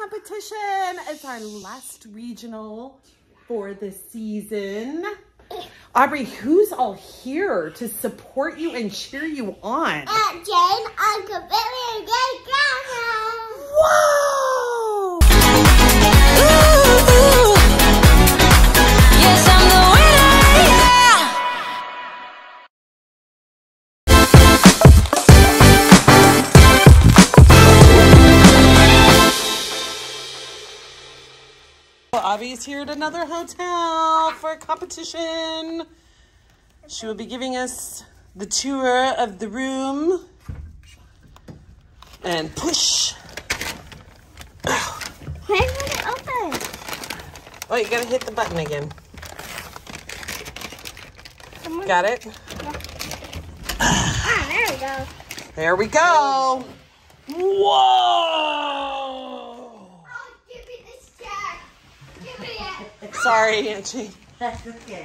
competition. It's our last regional for this season. Aubrey, who's all here to support you and cheer you on? Aunt Jane, Uncle Billy, and Great Grandma. Whoa! Ooh, yes, I'm the winner, yeah. Abby's here at another hotel for a competition. She will be giving us the tour of the room. And push. Why won't it open? Oh, you gotta hit the button again. Got it? Yeah. Ah, there we go. There we go. Whoa! Oh, give me this jack. Give me it. Sorry, Angie. That's okay.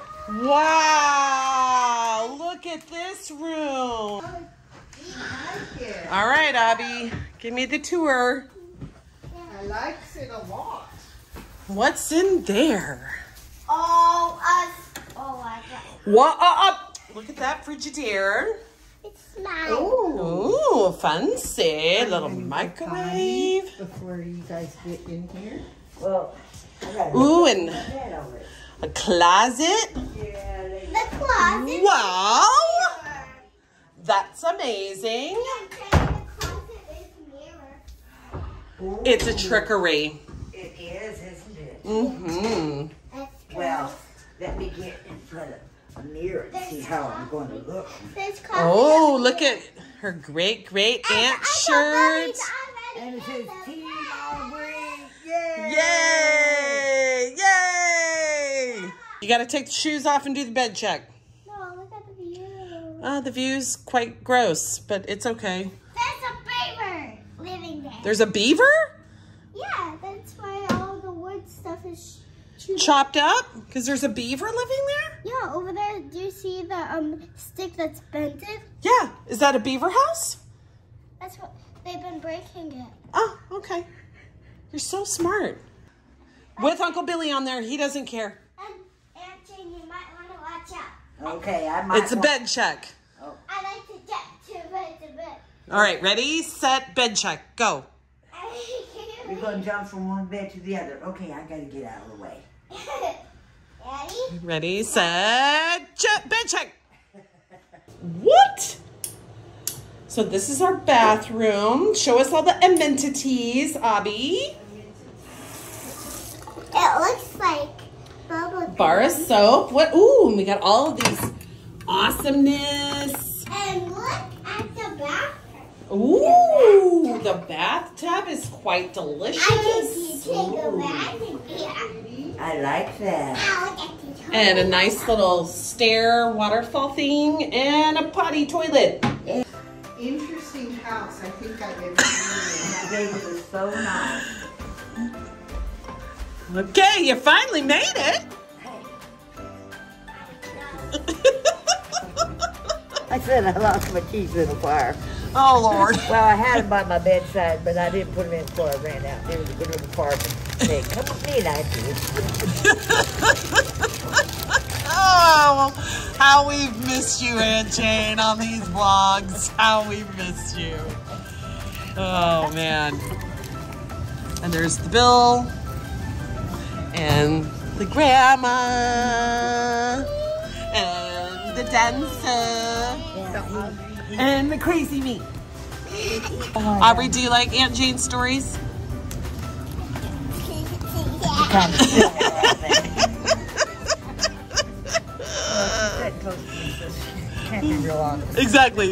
Wow! Look at this room. All right, Abby, give me the tour. I like it a lot. What's in there? Oh, I got What? Look at that Frigidaire. it. Smells. Ooh, fancy little microwave. Before you guys get in here. Well, I got Ooh, and that over. a closet. Yeah, they The closet. Wow, that's amazing. The closet is mirror. It's a trickery. It is, isn't it? Mm-hmm. That's good. Well, let me get in front of a mirror and see how I'm going to look. This closet. Oh, look at her great aunt shirt. And it says Team Aubrey. Yay! Yay! Yay! You got to take the shoes off and do the bed check. No, look at the view. The view's quite gross, but it's okay. There's a beaver living there. There's a beaver? Yeah, that's why all the wood stuff is chewed. Chopped up? Because there's a beaver living there? Yeah, over there. Do you see the stick that's bented? Yeah. Is that a beaver house? That's what they've been breaking it. Oh, okay. You're so smart. With Uncle Billy on there, he doesn't care. And Aunt Jane, you might want to watch out. Okay, I might. It's a bed check. I like to get to bed. All right, ready, set, bed check, go. You're going to jump from one bed to the other. Okay, I got to get out of the way. Ready? Ready, set, bed check. What? So this is our bathroom. Show us all the amenities, Abby. It looks like bubble Bar of soap. What? Ooh, we got all of these awesomeness. And look at the bathroom. Ooh, the bathtub is quite delicious. I can take a bath in here. I like that. Now look at the toilet. And a nice little stair waterfall thing and a potty toilet. Interesting house. I think I've ever seen. Baby was so nice. Okay, you finally made it. I said I lost my keys in the fire. Oh, Lord. Well, I had them by my bedside, but I didn't put them in before I ran out. There was a good little park. Hey, come with me, Nancy. Oh, how we've missed you, Aunt Jane, on these vlogs. How we've missed you. Oh, man. And there's the Bill. And the grandma. And the dancer. And the crazy me. Aubrey, do you like Aunt Jane's stories? Exactly.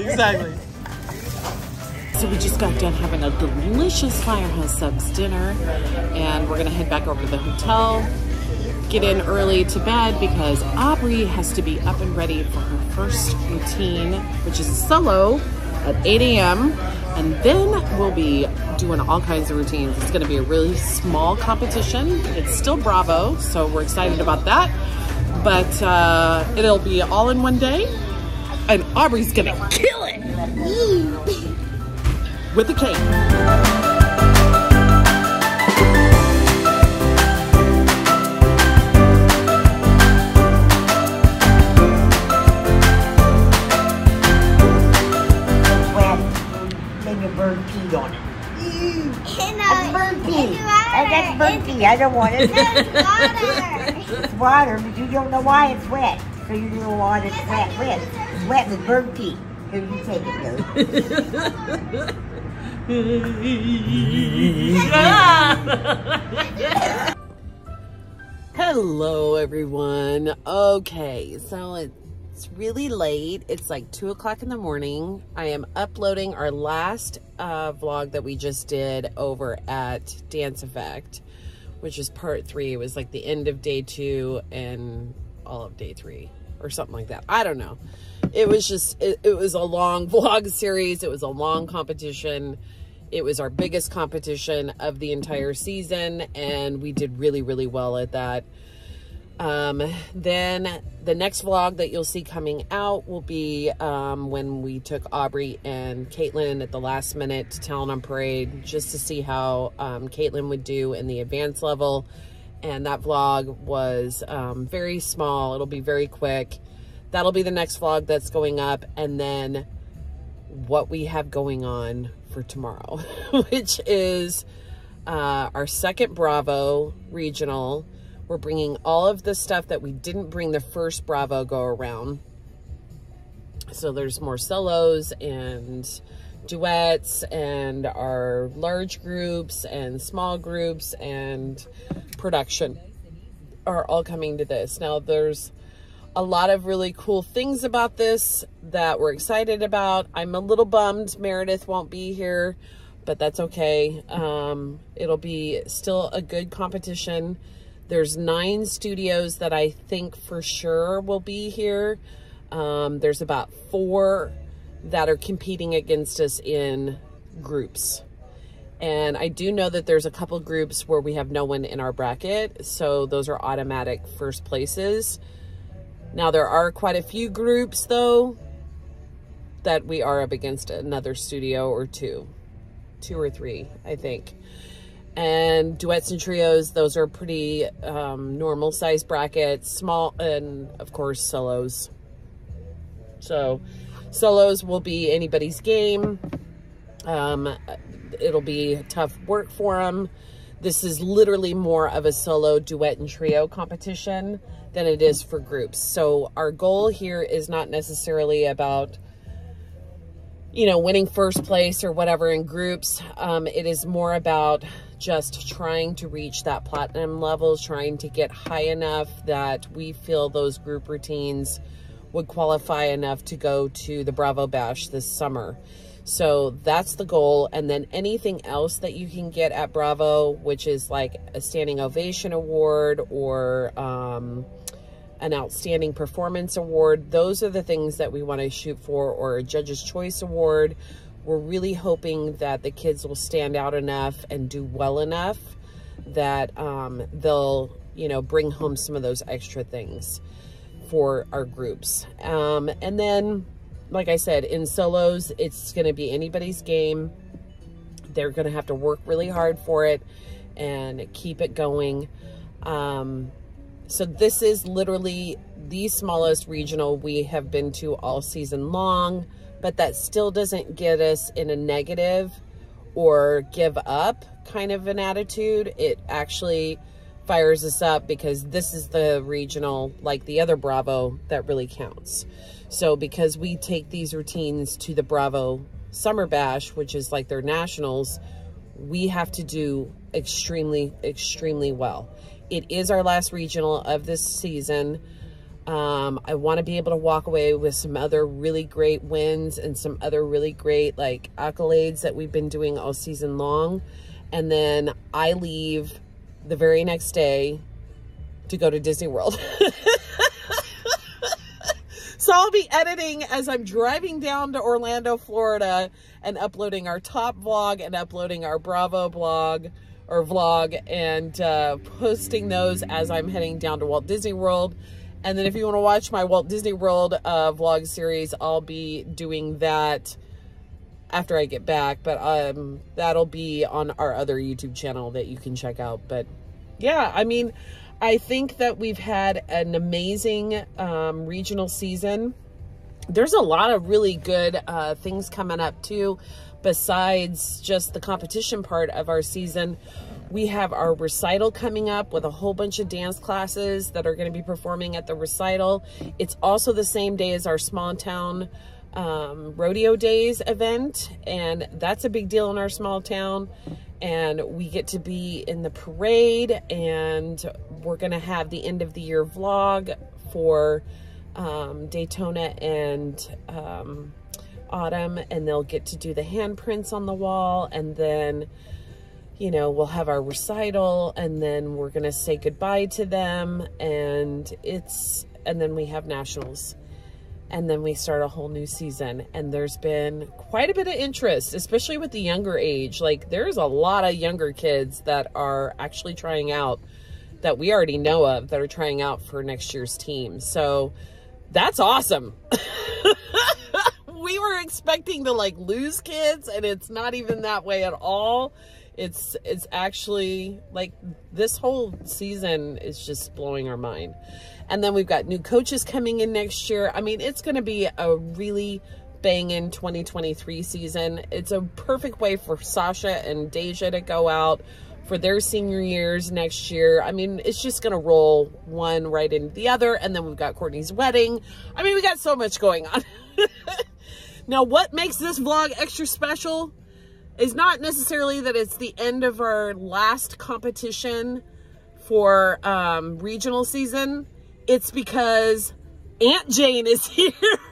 So we just got done having a delicious Firehouse Subs dinner, and we're gonna head back over to the hotel, get in early to bed because Aubrey has to be up and ready for her first routine, which is a solo at 8 a.m. And then we'll be doing all kinds of routines. It's gonna be a really small competition. It's still Bravo, so we're excited about that. But it'll be all in one day, and Aubrey's gonna kill it with the cake. a bird peed on it. In That's bird pee. in water. That's bird pee. I don't want it. It's water. It's water, but you don't know why it's wet. So you don't want it wet. It's wet with bird pee. Here, you take it, Lou. Hello, everyone. Okay, so it's really late. It's like 2 o'clock in the morning. I am uploading our last vlog that we just did over at Dance Effect, which is part 3. It was like the end of day 2 and all of day 3 or something like that. I don't know. It was just, it was a long vlog series. It was a long competition. It was our biggest competition of the entire season, and we did really, really well at that. Then the next vlog that you'll see coming out will be when we took Aubrey and Caitlin at the last minute to Talent on Parade, just to see how Caitlin would do in the advanced level. And that vlog was very small. It'll be very quick. That'll be the next vlog that's going up. And then what we have going on for tomorrow, which is our second Bravo regional. We're bringing all of the stuff that we didn't bring the first Bravo go around. So there's more solos and duets and our large groups and small groups and production are all coming to this. Now there's a lot of really cool things about this that we're excited about. I'm a little bummed Meredith won't be here, but that's okay. It'll be still a good competition. There's 9 studios that I think for sure will be here. There's about 4 that are competing against us in groups. And I do know that there's a couple groups where we have no one in our bracket. So those are automatic first places. Now, there are quite a few groups, though, that we are up against another studio or 2 or 3, I think. And duets and trios, those are pretty normal size brackets, small, and of course, solos. So, solos will be anybody's game. It'll be tough work for them. This is literally more of a solo, duet, and trio competition than it is for groups. So our goal here is not necessarily about, you know, winning first place or whatever in groups. It is more about just trying to reach that platinum level, trying to get high enough that we feel those group routines would qualify enough to go to the Bravo Bash this summer. So that's the goal. And then anything else that you can get at Bravo, which is like a standing ovation award or an outstanding performance award, those are the things that we want to shoot for, or a judge's choice award. We're really hoping that the kids will stand out enough and do well enough that they'll, you know, bring home some of those extra things for our groups. And then, like I said, in solos, it's going to be anybody's game. They're going to have to work really hard for it and keep it going. So this is literally the smallest regional we have been to all season long, but that still doesn't get us in a negative or give up kind of an attitude. It actually fires us up because this is the regional, like the other Bravo, that really counts. So because we take these routines to the Bravo Summer Bash, which is like their nationals, we have to do extremely, extremely well. It is our last regional of this season. I want to be able to walk away with some other really great wins and some other really great like accolades that we've been doing all season long. And then I leave the very next day to go to Disney World. So I'll be editing as I'm driving down to Orlando, Florida, and uploading our top vlog and uploading our Bravo blog or vlog and posting those as I'm heading down to Walt Disney World. And then if you want to watch my Walt Disney World vlog series, I'll be doing that after I get back. But that'll be on our other YouTube channel that you can check out. But yeah, I mean, I think that we've had an amazing regional season. there's a lot of really good things coming up too. Besides just the competition part of our season, we have our recital coming up with a whole bunch of dance classes that are going to be performing at the recital. It's also the same day as our small town rodeo days event, and that's a big deal in our small town. And we get to be in the parade, and we're going to have the end of the year vlog for Daytona and Autumn, and they'll get to do the handprints on the wall, and then, you know, we'll have our recital, and then we're gonna say goodbye to them, and then we have nationals, and then we start a whole new season. And there's been quite a bit of interest, especially with the younger age. Like, there's a lot of younger kids that are actually trying out, that we already know of, that are trying out for next year's team. So that's awesome. We were expecting to like lose kids, and it's not even that way at all. It's actually like this whole season is just blowing our mind. And then we've got new coaches coming in next year. I mean, it's going to be a really banging 2023 season. It's a perfect way for Sasha and Deja to go out for their senior years next year. I mean, it's just going to roll one right into the other. And then we've got Courtney's wedding. I mean, we got so much going on. Now, what makes this vlog extra special is not necessarily that it's the end of our last competition for regional season. It's because Aunt Jane is here.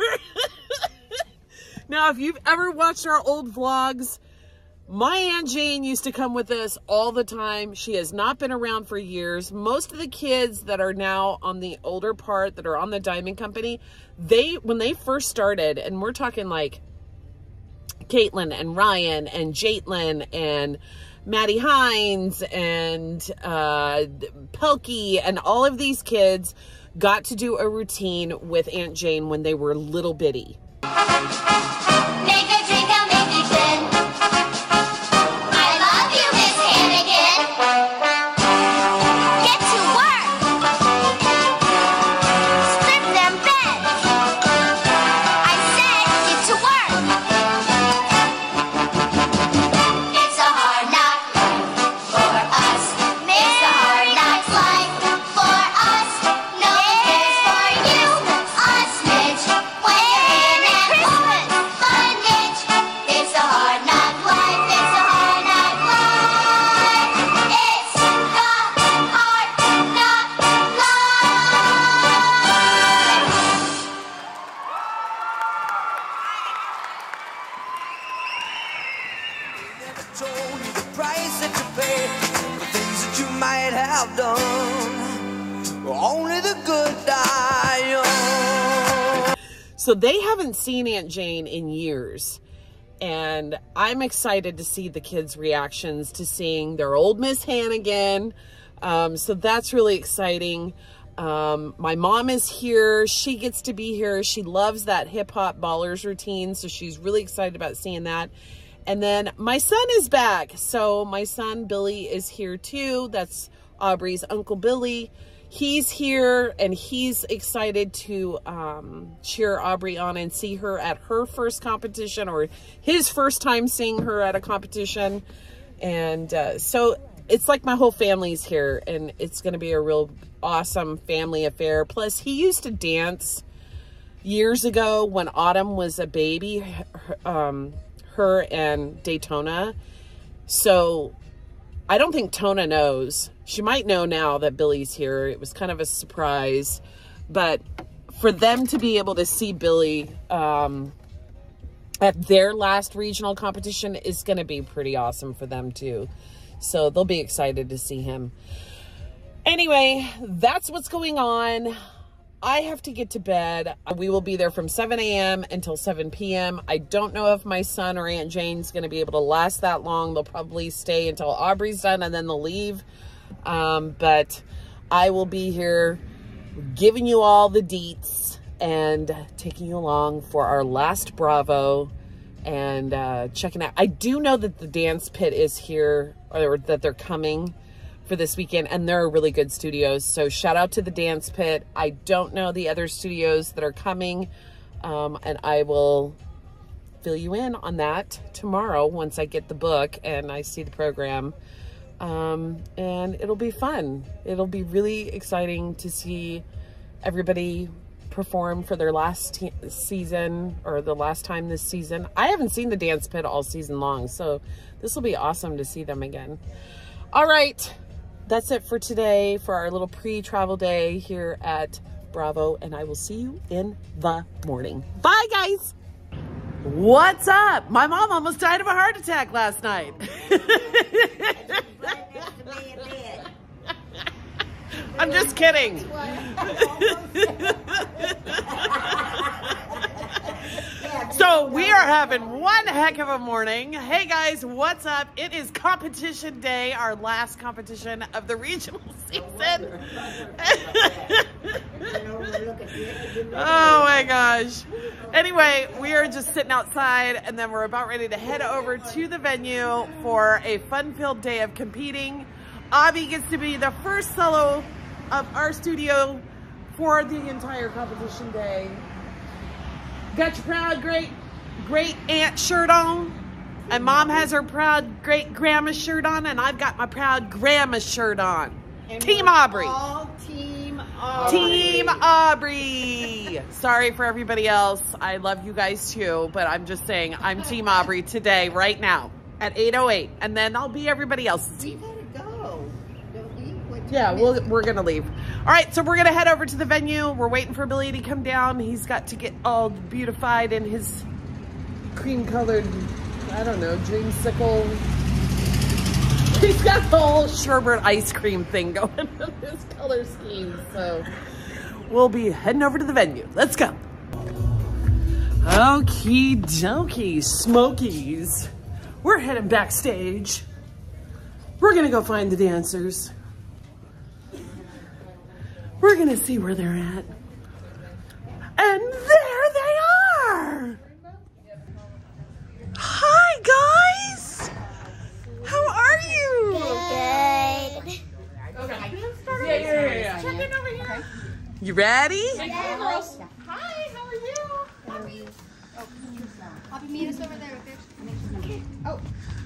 Now, if you've ever watched our old vlogs, my Aunt Jane used to come with us all the time. She has not been around for years. Most of the kids that are now on the older part, that are on the Diamond Company, when they first started, and we're talking like Caitlin and Ryan and Jaitlin and Maddie Hines and Pelkey, and all of these kids got to do a routine with Aunt Jane when they were little bitty. Make a drink, I'll make you gin. I love you, Miss Hannigan. Get to work. Strip them beds. I said get to work. It's a hard knock for us. It's a hard knock life for us. No one cares for you, us, Midge. When you're in at home, bondage. It's a hard knock life. It's a hard knock life. It's the hard knock life. Never told you the price that you pay for the things that you might have done. Only the good die young. So they haven't seen Aunt Jane in years. And I'm excited to see the kids' reactions to seeing their old Miss Hannigan. So that's really exciting. My mom is here. She gets to be here. She loves that hip hop ballers routine. So she's really excited about seeing that. And then my son is back. So my son, Billy, is here too. That's Aubrey's Uncle Billy. He's here, and he's excited to cheer Aubrey on and see her at her first competition, or his first time seeing her at a competition. And so it's like my whole family's here, and it's going to be a real awesome family affair. Plus, he used to dance years ago when Autumn was a baby, her and Daytona. So I don't think Tona knows. She might know now that Billy's here. It was kind of a surprise. But for them to be able to see Billy at their last regional competition is going to be pretty awesome for them too. So they'll be excited to see him. Anyway, that's what's going on. I have to get to bed. We will be there from 7 a.m. until 7 p.m. I don't know if my son or Aunt Jane's going to be able to last that long. They'll probably stay until Aubrey's done and then they'll leave. But I will be here giving you all the deets and taking you along for our last Bravo and checking out. I do know that the Dance Pit is here, or that they're coming for this weekend, and they're really good studios. So shout out to the Dance Pit. I don't know the other studios that are coming. And I will fill you in on that tomorrow once I get the book and I see the program. And it'll be fun. It'll be really exciting to see everybody perform for their last season, or the last time this season. I haven't seen the Dance Pit all season long, so this will be awesome to see them again. All right, that's it for today, for our little pre-travel day here at Bravo, and I will see you in the morning. Bye, guys. What's up? My mom almost died of a heart attack last night. I'm just kidding. So we are having one heck of a morning. Hey guys, what's up? It is competition day, our last competition of the regional season. Oh my gosh. Anyway, we are just sitting outside, and then we're about ready to head over to the venue for a fun-filled day of competing. Abby gets to be the first solo of our studio for the entire competition day. Got your proud great aunt shirt on, and mom has her proud great grandma shirt on, and I've got my proud grandma shirt on. And Team Aubrey. All Team Aubrey. Team Aubrey. Sorry for everybody else. I love you guys too, but I'm just saying I'm Team Aubrey today, right now, at 8:08, and then I'll be everybody else's team. We gotta go. Don't we? What Yeah, time we're gonna leave. All right, so we're gonna head over to the venue. We're waiting for Billy to come down. He's got to get all beautified in his cream-colored, I don't know, dreamsicle. He's got the whole sherbet ice cream thing going on his color scheme. So we'll be heading over to the venue. Let's go. Okie dokie, Smokies. We're heading backstage. We're gonna go find the dancers. We're gonna see where they're at. And there they are! Hi guys! How are you? Good. Yeah. Check in over here. You ready? Hi, how are you? Poppy, meet us over there with this. Oh.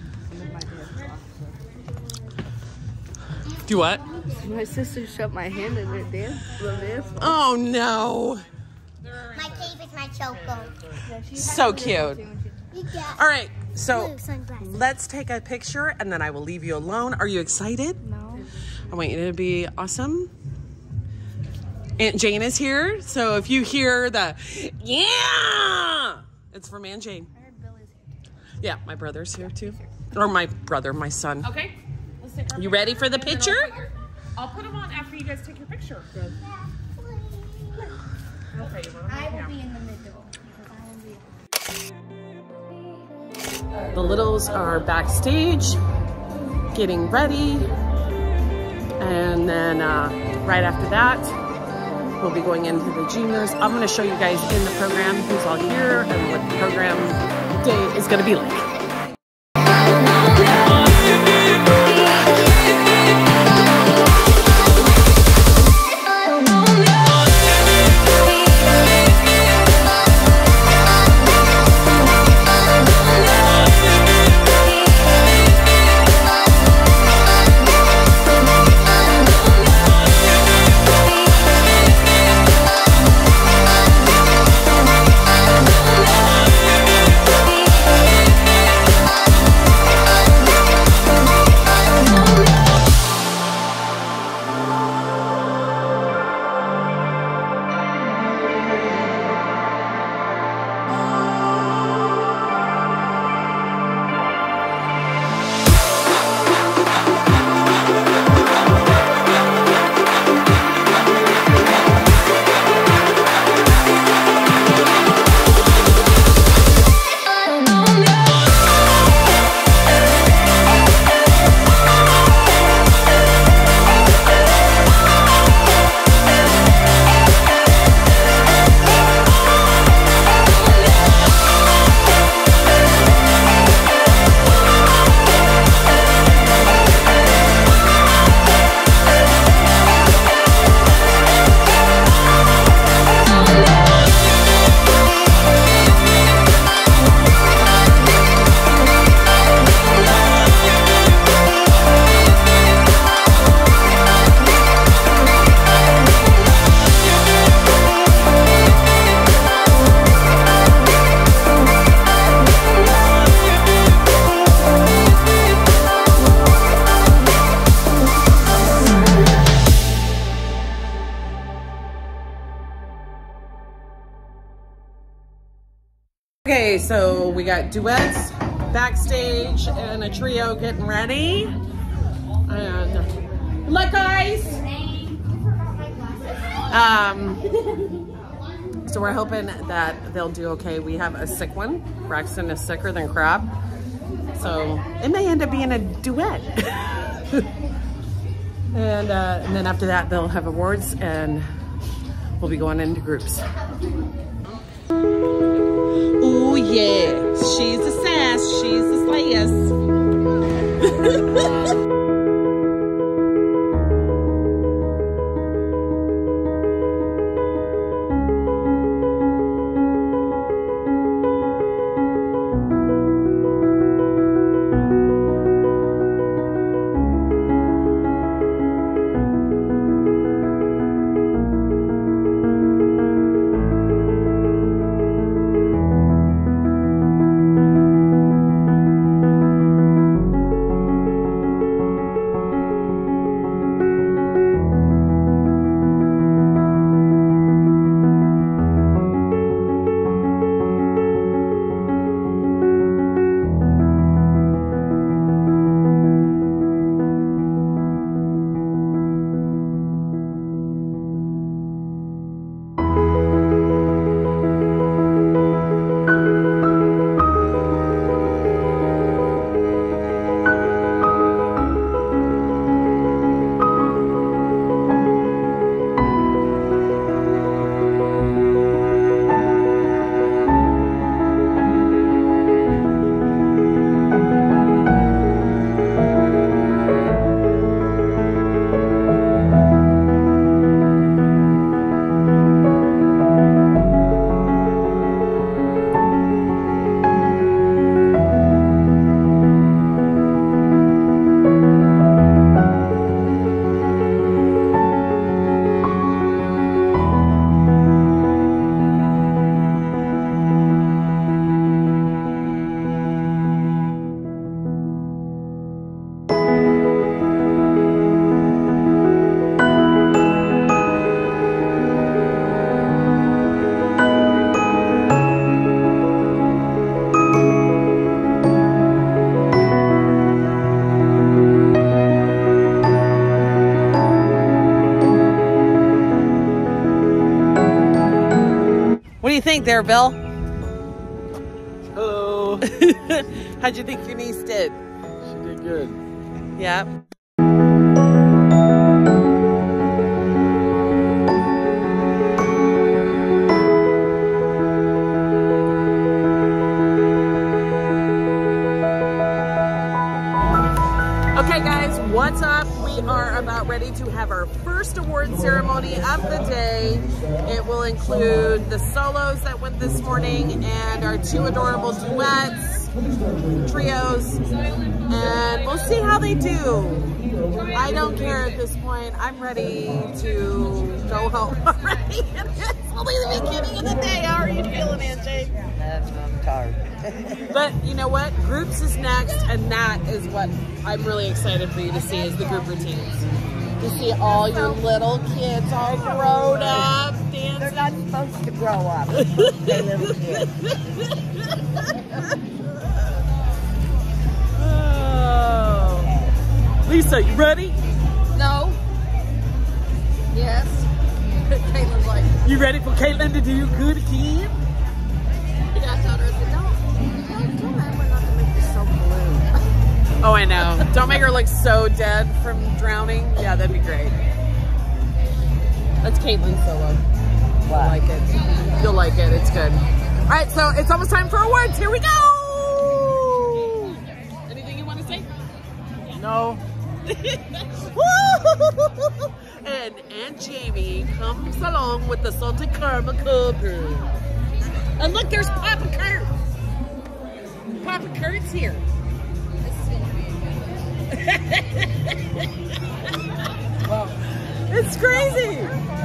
Do what? My sister shut my hand in her dance. Oh no. My cape is my choco. So cute. You got All right, so blue sunglasses. let's take a picture and then I will leave you alone. Are you excited? No. I want you to be awesome. Aunt Jane is here, so if you hear the yeah, it's from Aunt Jane. I heard Billy's here. Yeah, my brother's here too. Or my brother, my son. Okay. Let's take our You ready for the picture, and then picture? I'll put them on after you guys take your picture. Okay, you want to I will be in the middle. Because I will be. The littles are backstage, getting ready. And then right after that, we'll be going into the juniors. I'm gonna show you guys in the program who's all here and what the program day is gonna be like. Okay, so we got duets backstage and a trio getting ready. And good luck, guys. So we're hoping that they'll do okay. We have a sick one. Braxton is sicker than crap. So it may end up being a duet. And then after that, they'll have awards and we'll be going into groups. Oh yeah, she's a sass, she's a slayers. What do you think there, Bill? Hello. How'd you think your niece did? She did good. Yeah. Okay guys, what's up? We are about ready to have our first award ceremony of the day. It will include the solos that went this morning and our two adorable duets, trios, and we'll see how they do. I don't care at this point. I'm ready to go home already. It's only the beginning of the day. How are you feeling, Angie? I'm tired. But you know what? Groups is next, and that is what I'm really excited for you to see is the group routines. To see all your little kids all grown up dancing. They're not supposed to grow up. They're supposed to stay little kids. Oh. Lisa, you ready? No. Yes. Caitlin's like, You ready for Caitlin to do good again? I told her, don't remember not to make this so blue. Oh, I know. Don't make her look so dead from drowning. Yeah, that'd be great. That's Caitlin's solo. Wow. I like it. You'll like it. It's good. All right, so it's almost time for awards. Here we go. Anything you want to say? No. And Aunt Jamie comes along with the salted caramel cookie. And look, there's Papa Kurt. Papa Kurt's here. Well, It's crazy.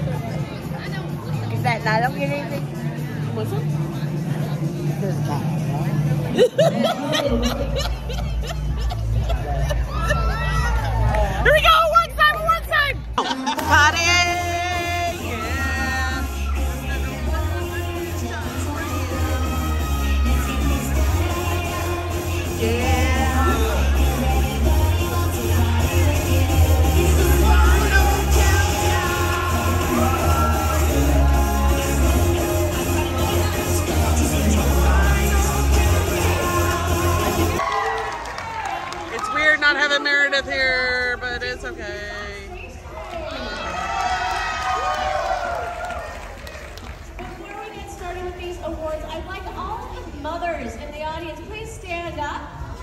is that, I don't get anything? What's up? Here we go. One time. Party. Yeah. not having Meredith here, but it's okay. Before we get started with these awards, I'd like all of the mothers in the audience, please stand up.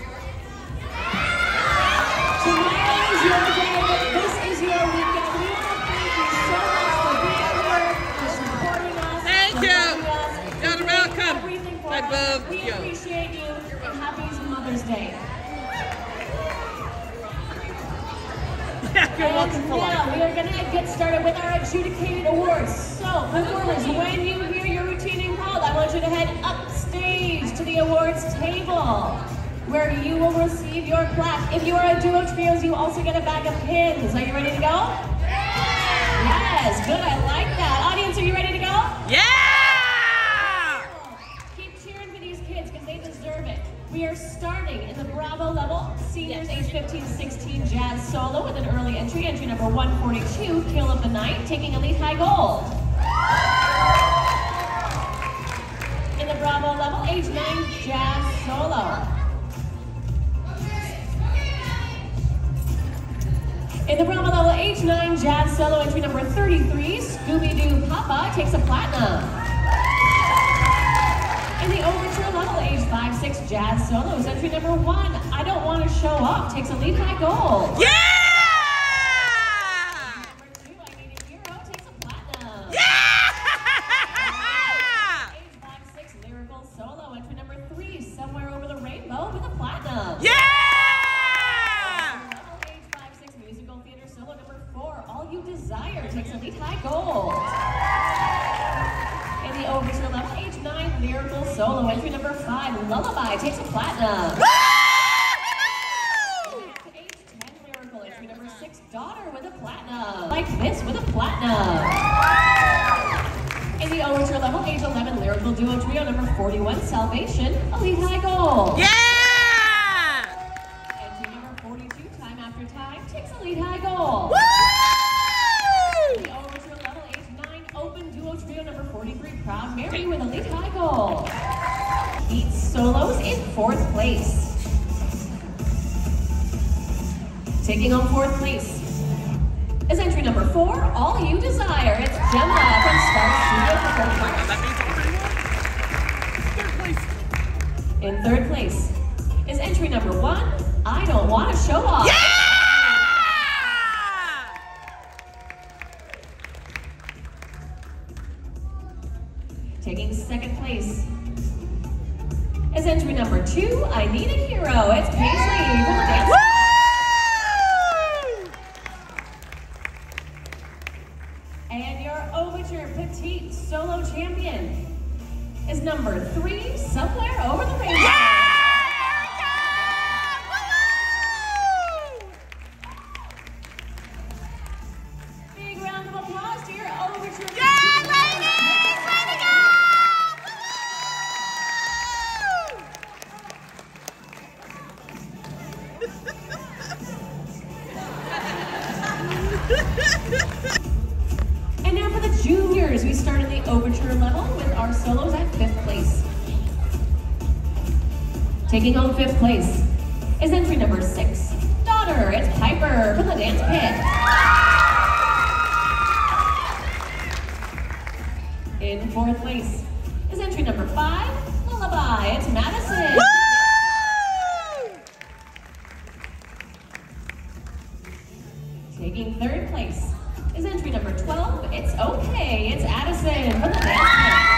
Tomorrow is your day, but this is your weekend. We want to thank you so much for being here, for supporting us. Thank for you. loving us, You're for doing welcome. everything for I us. love We you. appreciate you, and happy Mother's Day. You're welcome for life. Now we are going to get started with our adjudicated awards. So, performers, when you hear your routine name called, I want you to head upstage to the awards table, where you will receive your plaque. If you are a duo trios, you also get a bag of pins. Are you ready to go? Yes, good. I like that. Audience, are you ready to go? Yeah! Keep cheering for these kids because they deserve it. We are starting in the Bravo level, seniors age 15 to 16 jazz solo with an early entry number 142, Kill of the Night, taking Elite High Gold. In the Bravo level, age 9 jazz solo. In the Bravo level, age 9 jazz solo, entry number 33, Scooby-Doo Papa, takes a platinum. In the overture level, age 5-6 jazz solos, entry number 1, I Don't Want to Show Off, takes Elite High Gold. Yeah! Number 2, I Need a Hero, takes a platinum. Yeah! Age 5-6 lyrical solo, entry number 3, Somewhere Over the Rainbow, with a platinum. Yeah! Level, age 5-6 musical theater solo, number 4, All You Desire, takes Elite High Gold. In the overture level, age 9 lyrical solo, entry number 5, Lullaby, takes a platinum. Age 10 lyrical, entry number 6, Daughter, with a platinum. Like This, with a platinum. In the overture level, age 11 lyrical duo trio, number 41, Salvation, Elite High Gold. Yeah! Entry number 42, Time After Time, takes Elite High Gold. Woo! In the overture level, age 9, open duo trio, number 43, Proud Mary, with Elite High Gold. Beat solos in 4th place. Taking home 4th place is entry number 4, All You Desire. It's Gemma from Star Studio. In 3rd place is entry number 1, I Don't Want to Show Off. Yeah! Taking 2nd place is entry number 2, I Need a Hero. It's Paisley from the dance. And your overture petite solo champion is number 3, Somewhere Over the Rainbow. Big round of applause to your overture. Yeah, ladies! Way to go! And now for the juniors, we start in the overture level with our solos at 5th place. Taking home 5th place is entry number 6, Daughter. It's Piper from the dance pit. In 4th place is entry number 5, Lullaby. It's Madison. Woo! Taking 3rd place is entry number 12, It's Okay. It's Addison from the dance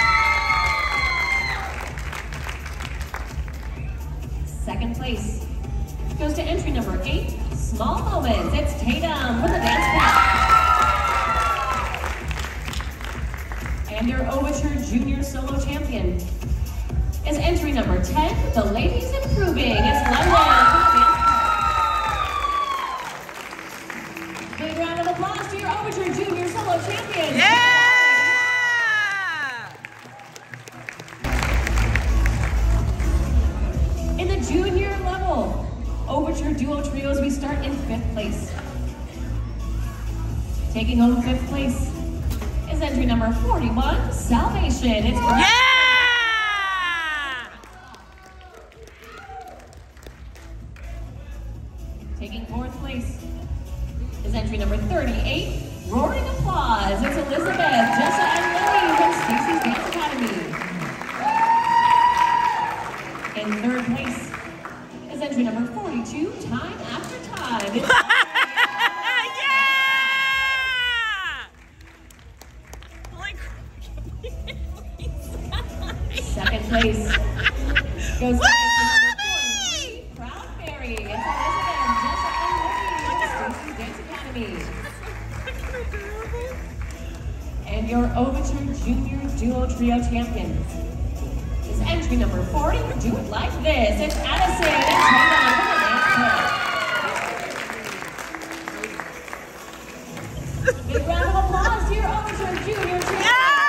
pit. 2nd place goes to entry number 8, Small Moments. It's Tatum from the dance pit. And your overture junior solo champion is entry number 10, The Ladies Improving. It's London from the dance pit. Big round of applause to your overture junior solo champion. Yeah! In the junior level, overture duo trios, we start in 5th place. Taking home 5th place is entry number 41, Salvation. It's Yeah! Taking fourth place is entry number 38, Roaring Applause. It's Elizabeth, Jessa, and Lily from Stacy's Dance Academy. In third place is entry number 42, Time After Time. It's second place goes to Proud Fairy. It's Elizabeth, Jessa, and Lily from Stacy's Dance Academy. And your Overture Junior Duo Trio champions is entry number 40, Do It Like This. It's Addison and Taylor from the dance. Big round of applause to your Overture Junior Trio.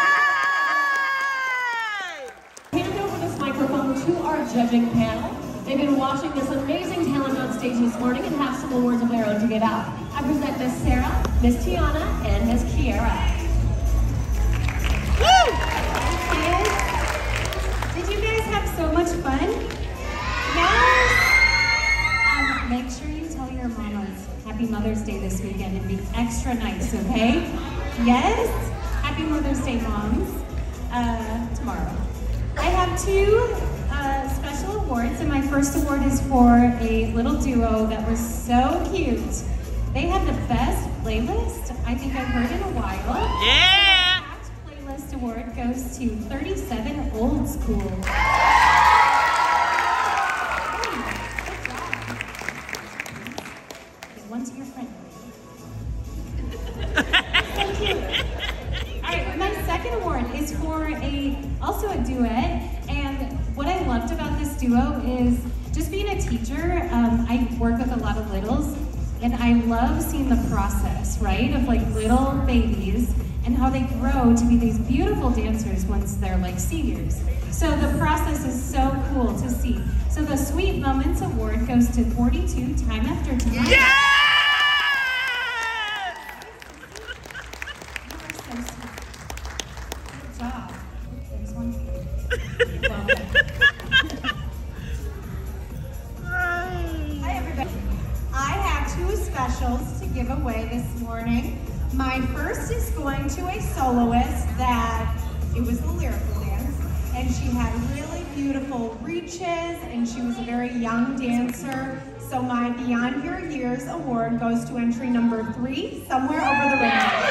Hand over this microphone to our judging panel. They've been watching this amazing talent on stage this morning and have some awards of their own to give out. I present Miss Sarah, Miss Tiana, and Miss Kiara. Did you guys have so much fun? Yes? Make sure you tell your mamas Happy Mother's Day this weekend and be extra nice, okay? Yes? Happy Mother's Day, moms. Tomorrow. I have two special awards, and my first award is for a little duo that was so cute. They had the best playlist I think I've heard in a while. Yeah! The playlist award goes to 37 Old School. Give one to your friend. Thank you. All right, my second award is for also a duet, and what I loved about this duo is just being a teacher. I work with a lot of littles, and I love seeing the process, right, of like little babies and how they grow to be these beautiful dancers once they're like seniors. So the process is so cool to see. So the Sweet Moments Award goes to 42, Time After Time. Yeah! To give away this morning. My first is going to a soloist that it was the lyrical dance, and she had really beautiful reaches, and she was a very young dancer. So my Beyond Your Years award goes to entry number 3, Somewhere Over the Rainbow.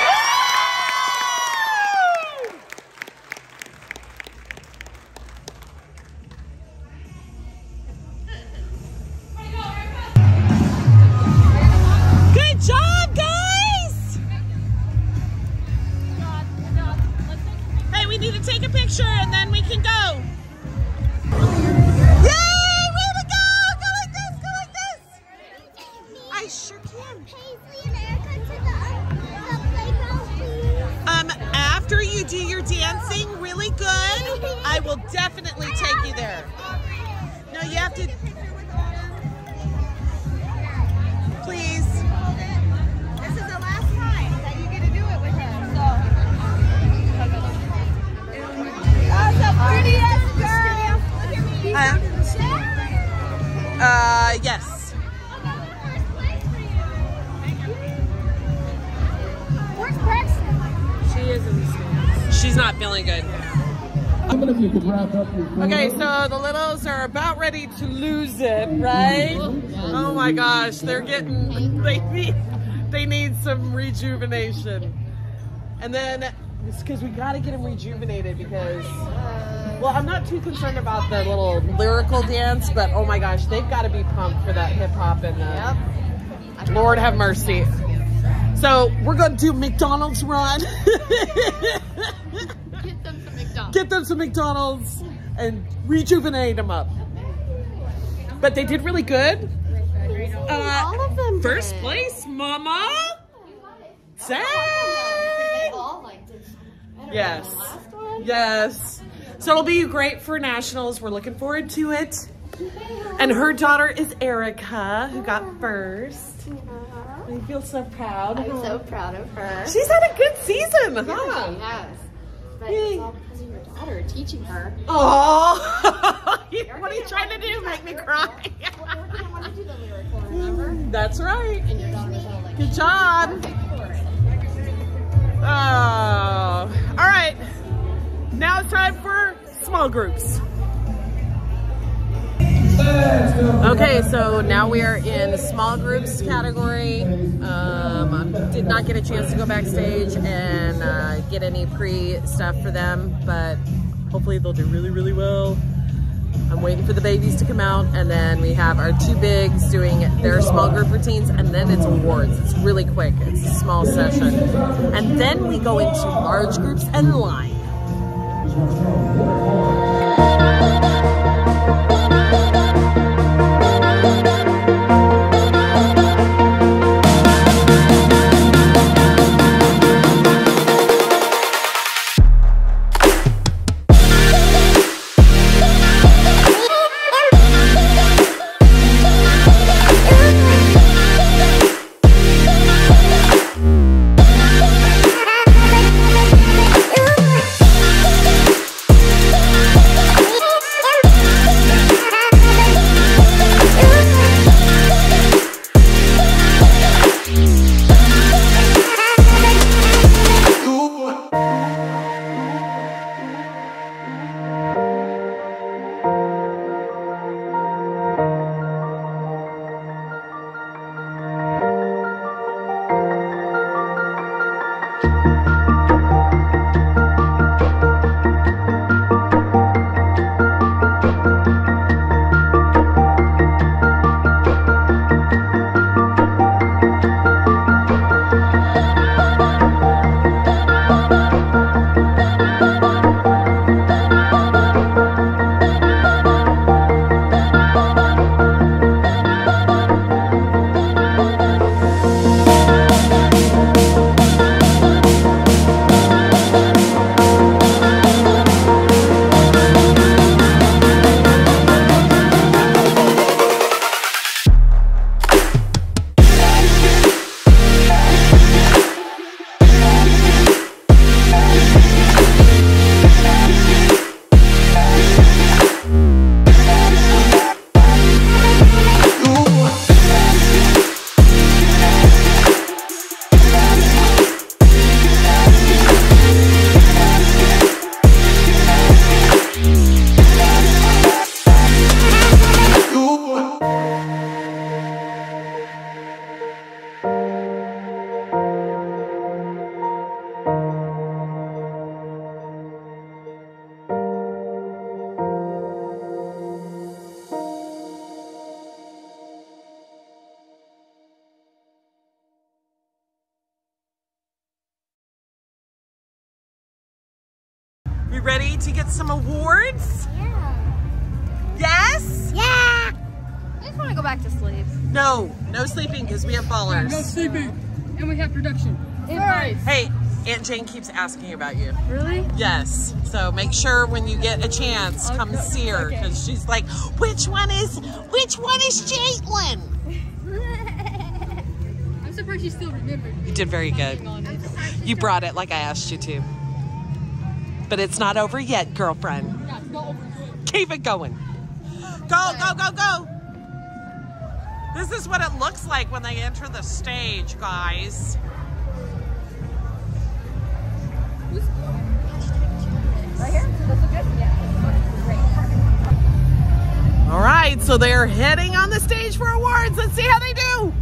And then we can go. Yay! Way to go! Go like this! Go like this! I sure can. Paisley and Erica to the playground, please. After you do your dancing really good, I will definitely take you there. No, you have to. Please. This is the last time that you get to do it with her. So. That's the prettiest girl. Yes. Where's Preston? She is in the stands. She's not feeling good. If you could wrap up your Okay, so the littles are about ready to lose it, right? Oh my gosh, they're getting, they need some rejuvenation. And then, it's because we gotta get them rejuvenated because, well, I'm not too concerned about the little lyrical dance, but oh my gosh, they've gotta be pumped for that hip hop and Lord have mercy. So we're gonna do McDonald's run. Get them some McDonald's. Get them some McDonald's and rejuvenate them up. But they did really good. All of them First did. place, Mama. Say. They all liked it. Yes. Yes. So it'll be great for nationals. We're looking forward to it. And her daughter is Erica, who got first. I feel so proud. I'm so proud of her. She's had a good season, huh? Yeah, she has. But it's all because of your daughter teaching her. Oh, what are you trying to do? Make me cry? Well, Erica didn't want to do the lyrical, remember? That's right. And your daughter was all like, Good job. Oh, all right. Now it's time for small groups. Okay, so now we are in the small groups category. Did not get a chance to go backstage and get any pre-stuff for them, but hopefully they'll do really, really well. I'm waiting for the babies to come out, and then we have our two bigs doing their small group routines, and then it's awards. It's really quick. It's a small session. And then we go into large groups and line. We ready to get some awards? yeah. Yes? Yeah. I just want to go back to sleep. No, no sleeping because we have ballers. No sleeping. And we have production. Hey, Aunt Jane keeps asking about you. Really? Yes. So make sure when you get a chance, come see her because she's like, which one is Jaitlyn? I'm surprised she still remembered. You did very good. You brought it like I asked you to. But it's not over yet, girlfriend. Yeah, it's not over yet. Keep it going. Go, go, go, go. This is what it looks like when they enter the stage, guys. Right here? Does this look good? Yeah. Great. All right, so they're heading on the stage for awards. Let's see how they do.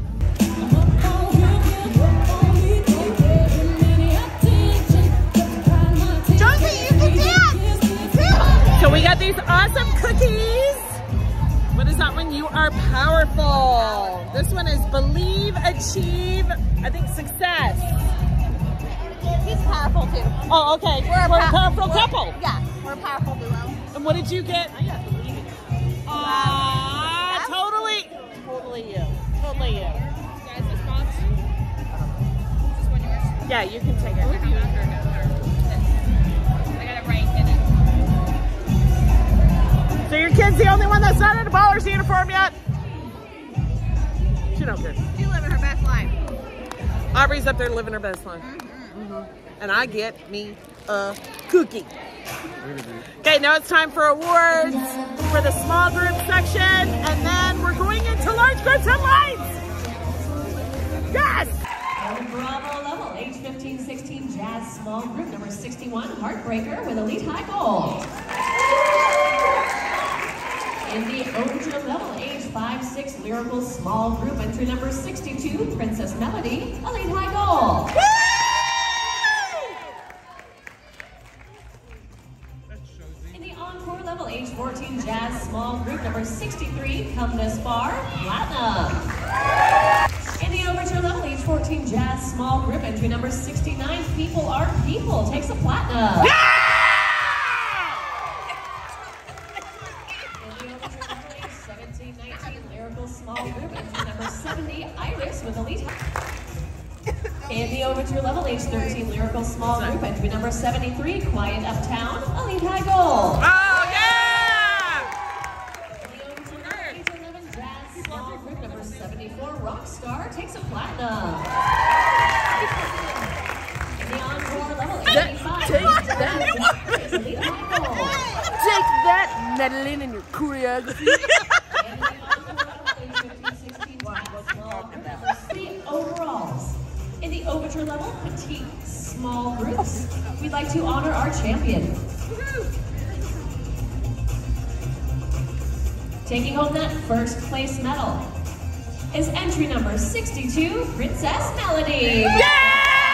Josie, you can dance. So we got these awesome cookies. What is that one? You are powerful. This one is believe, achieve, I think success. He's powerful too. Oh, okay. We're a powerful couple. Yeah, we're a powerful duo. And what did you get? I got believe. Totally you. Totally you. Guys, this box. Is this one yours? Yeah, you can take it. I got it right in it. So your kid's the only one that's not in a baller's uniform yet? She don't care. She's living her best life. Aubrey's up there living her best life. And I get me a cookie. Okay, now it's time for awards for the small group section, and then we're going into large groups and lines. Jazz Small Group number 61, Heartbreaker with Elite High Gold. In the Overture level, age 5-6 Lyrical Small Group, entry number 62, Princess Melody, Elite High Gold. In the Encore level, age 14 Jazz Small Group, number 63, Come This Far, Platinum. In the Overture level, age 14 Jazz Small Group, entry number 69, People Are People, takes a Platinum. Small Group, entry number 70, Iris with Elite High. In the Overture level, age 13, Lyrical Small Group, entry number 73, Quiet Uptown, Elite High Gold. Oh, yeah! In the Overture level, age 11, Jazz Small Group, number 74, Rockstar, takes a Platinum. In the Encore level, age 85, Jazz, Elite High Gold. Take that, Madeline, and your choreography. Overalls. In the Overture level, petite small groups, we'd like to honor our champion. Taking home that first place medal is entry number 62, Princess Melody. Yeah!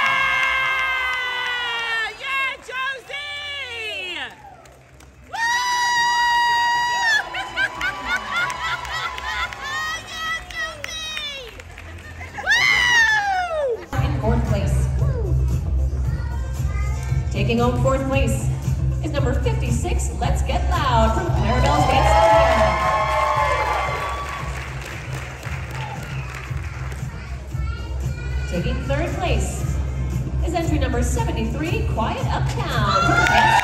Taking home fourth place is number 56, Let's Get Loud, from Clarabelle's Dance Studio. Taking third place is entry number 73, Quiet Uptown, from the Dance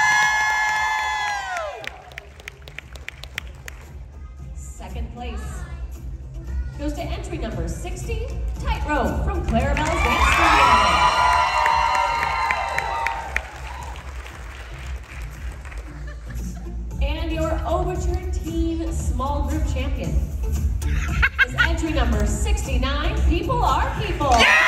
Studio. Second place goes to entry number 60, Tightrope, from Clarabelle's Dance Studio. Overture Teen Small Group Champion is entry number 69, People Are People. Yeah!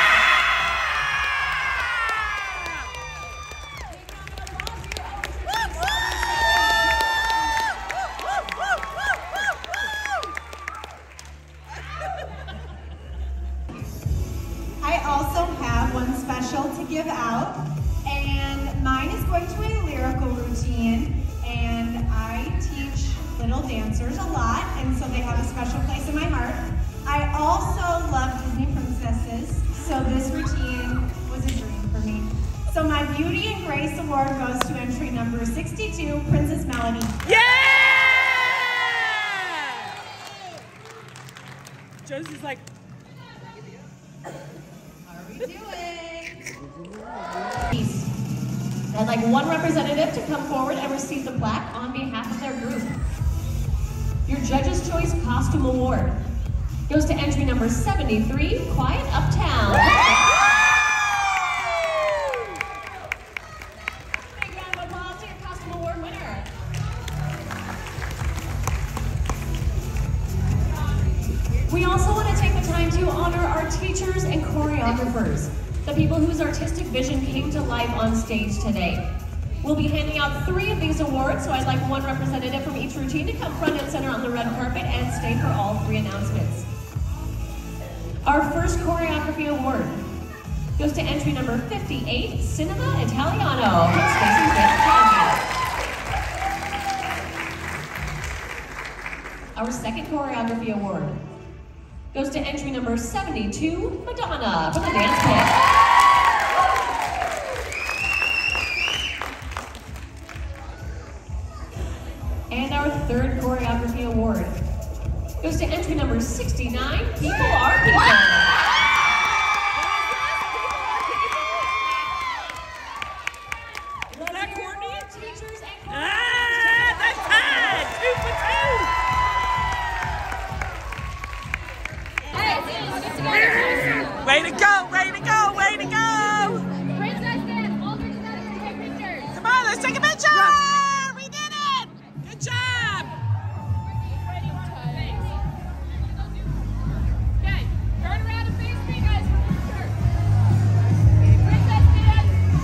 I also have one special to give out, and mine is going to a lyrical routine, and I teach little dancers a lot, and so they have a special place in my heart. I also love Disney princesses, so this routine was a dream for me. So my Beauty and Grace Award goes to entry number 62, Princess Melody. Yeah! Josie's like, How are we doing? Peace. I'd like one representative to come forward and receive the plaque on behalf of their group. Your Judge's Choice Costume Award goes to entry number 73, Quiet Uptown. Big round of applause to your Costume Award winner. We also want to take the time to honor our teachers and choreographers, the people whose artistic vision came to life on stage today. We'll be handing out 3 of these awards, so I'd like one representative from each routine to come front and center on the red carpet and stay for all 3 announcements. Our first choreography award goes to entry number 58, Cinema Italiano, from Stacy's Dance Academy. Our second choreography award goes to entry number 72, Madonna, from the Dance Pit. And our third choreography award goes to entry number 69, People Are People. Let's hear it for our teachers and choreographers. that's tied! 2 for 2! Way to go, way to go, way to go! Princess Dance, all three together can take pictures. Come on, let's take a picture! We did it! Good job! Okay, turn around and face me, guys, for picture. Princess Dance.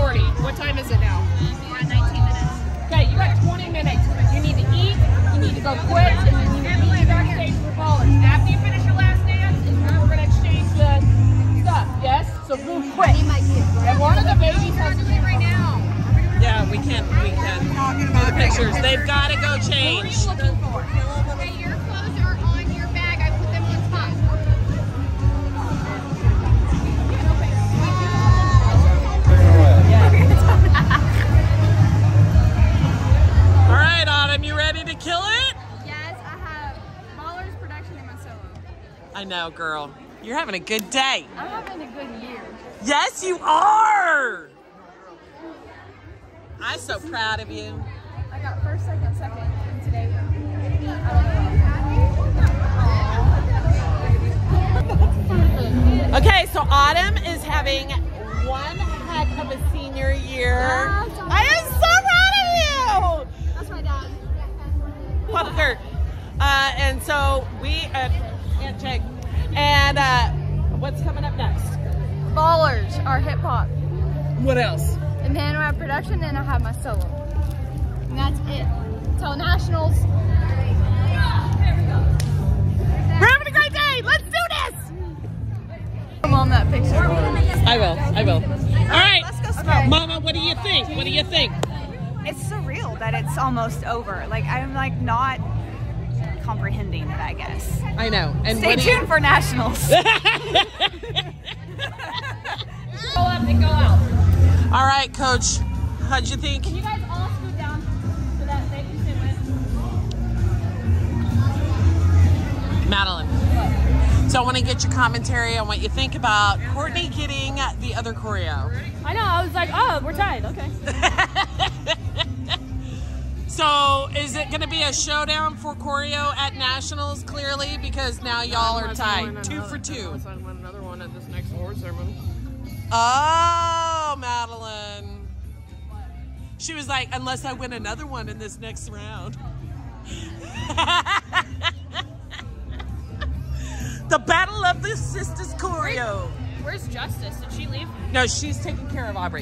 6:40. What time is it now? We're at 19 minutes. Okay, you got 20 minutes. You need to eat, you need to go quick, and then you need to meet you backstage for ballers. After you finish your last dance, we're going to exchange the stuff, yes? So move quick. And one of the babies has to do right now. Yeah, we can do the pictures. They've got to go change. What are you looking for? Okay, your clothes are on your bag. I put them on top. All right, Autumn, you ready to kill it? Yes, I have Ballers, Production, and my solo. I know, girl. You're having a good day. I'm having a good year. Yes, you are. I'm so proud of you. I got first, second, today. Okay, so Autumn is having one heck of a senior year. I am so proud of you. That's my dad. Papa Kurt. And so we, Aunt Jake, and what's coming up next? Ballers are hip hop. What else? And then I have production, and I have my solo. And that's it. Till nationals. We're having a great day. Let's do this. I'm on that picture. I will. All right. Let's go smoke. Mama, what do you think? What do you think? It's surreal that it's almost over. Like, I'm like not comprehending it, I guess. I know. And Stay tuned for nationals. Go up and go out. All right, Coach. How'd you think? Can you guys all scoot down so that they can sit with? Madeline. So I want to get your commentary on what you think about Courtney getting the other choreo. I know, I was like, oh, we're tied, okay. So is it going to be a showdown for choreo at nationals, clearly, because now y'all are tied 2 for 2. Unless I win another one at this next award ceremony. Oh, Madeline. She was like, unless I win another one in this next round. The Battle of the Sisters choreo. Where's Justice? Did she leave? No, she's taking care of Aubrey.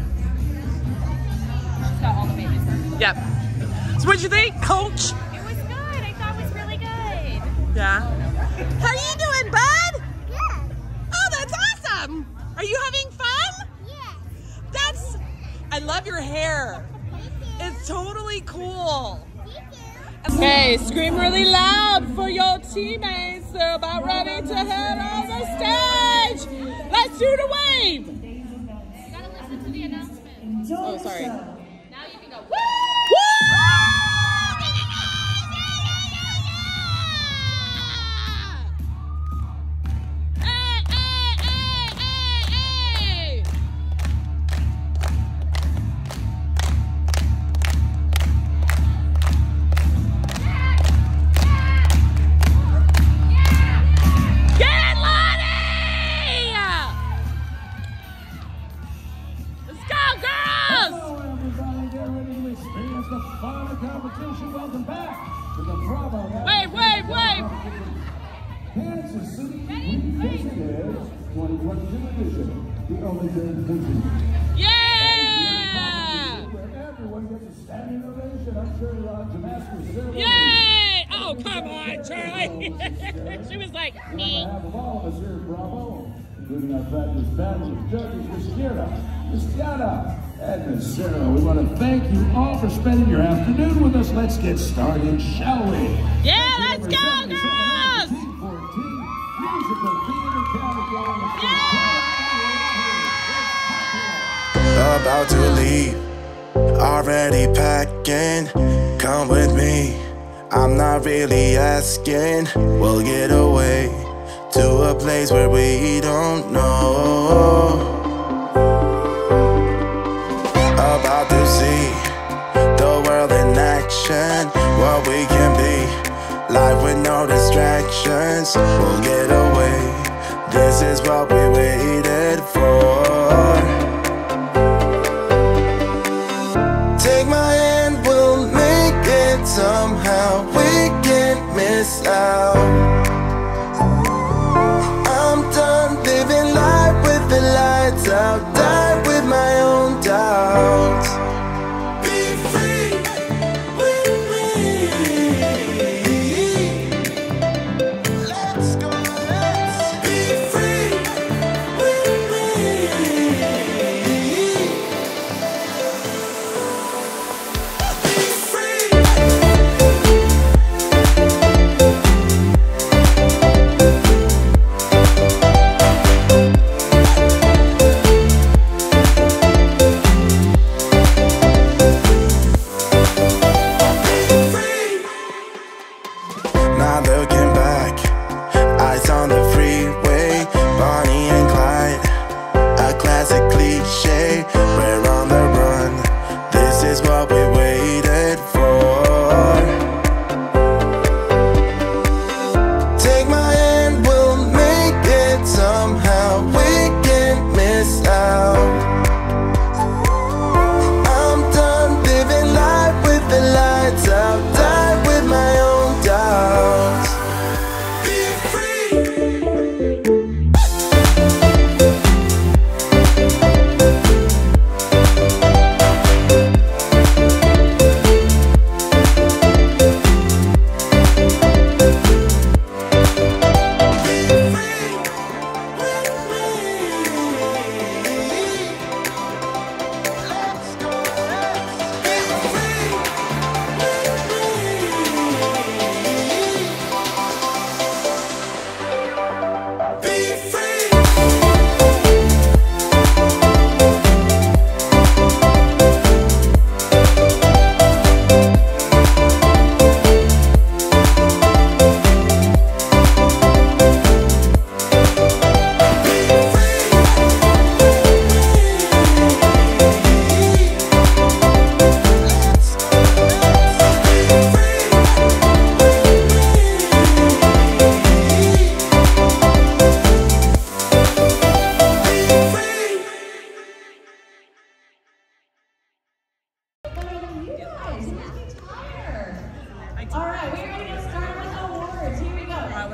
She's got all the babies. Yep. So what'd you think, Coach? It was good. I thought it was really good. Yeah. How you doing, bud? Yeah. Oh, that's awesome. Are you having fun? Yes. I love your hair. Thank you. It's totally cool. Thank you. Okay, scream really loud for your teammates. They're about ready to head on the stage. Let's do the wave. You gotta listen to the announcement. Oh, sorry. Now you can go, woo! Kansas City Revisited 2022 edition, the only day division. Yeah! Where everyone gets a standing ovation. I'm sure Jamascus Zero. Yay! Oh, come on, Charlie. She was like, me. On behalf of all of us here at Bravo, including our fabulous panel of judges, Christiana, and Miss Sarah, we want to thank you all for spending your afternoon with us. Let's get started, shall we? Yeah, let's go, girls! Musical theater category. About to leave, already packing. Come with me, I'm not really asking. We'll get away to a place where we don't know. About to see the world in action, what we can be. Life with no distractions, we'll get away. This is what we waited for. Take my hand, we'll make it somehow. We can't miss out. I'm done living life with the lights out. Die with my own doubt.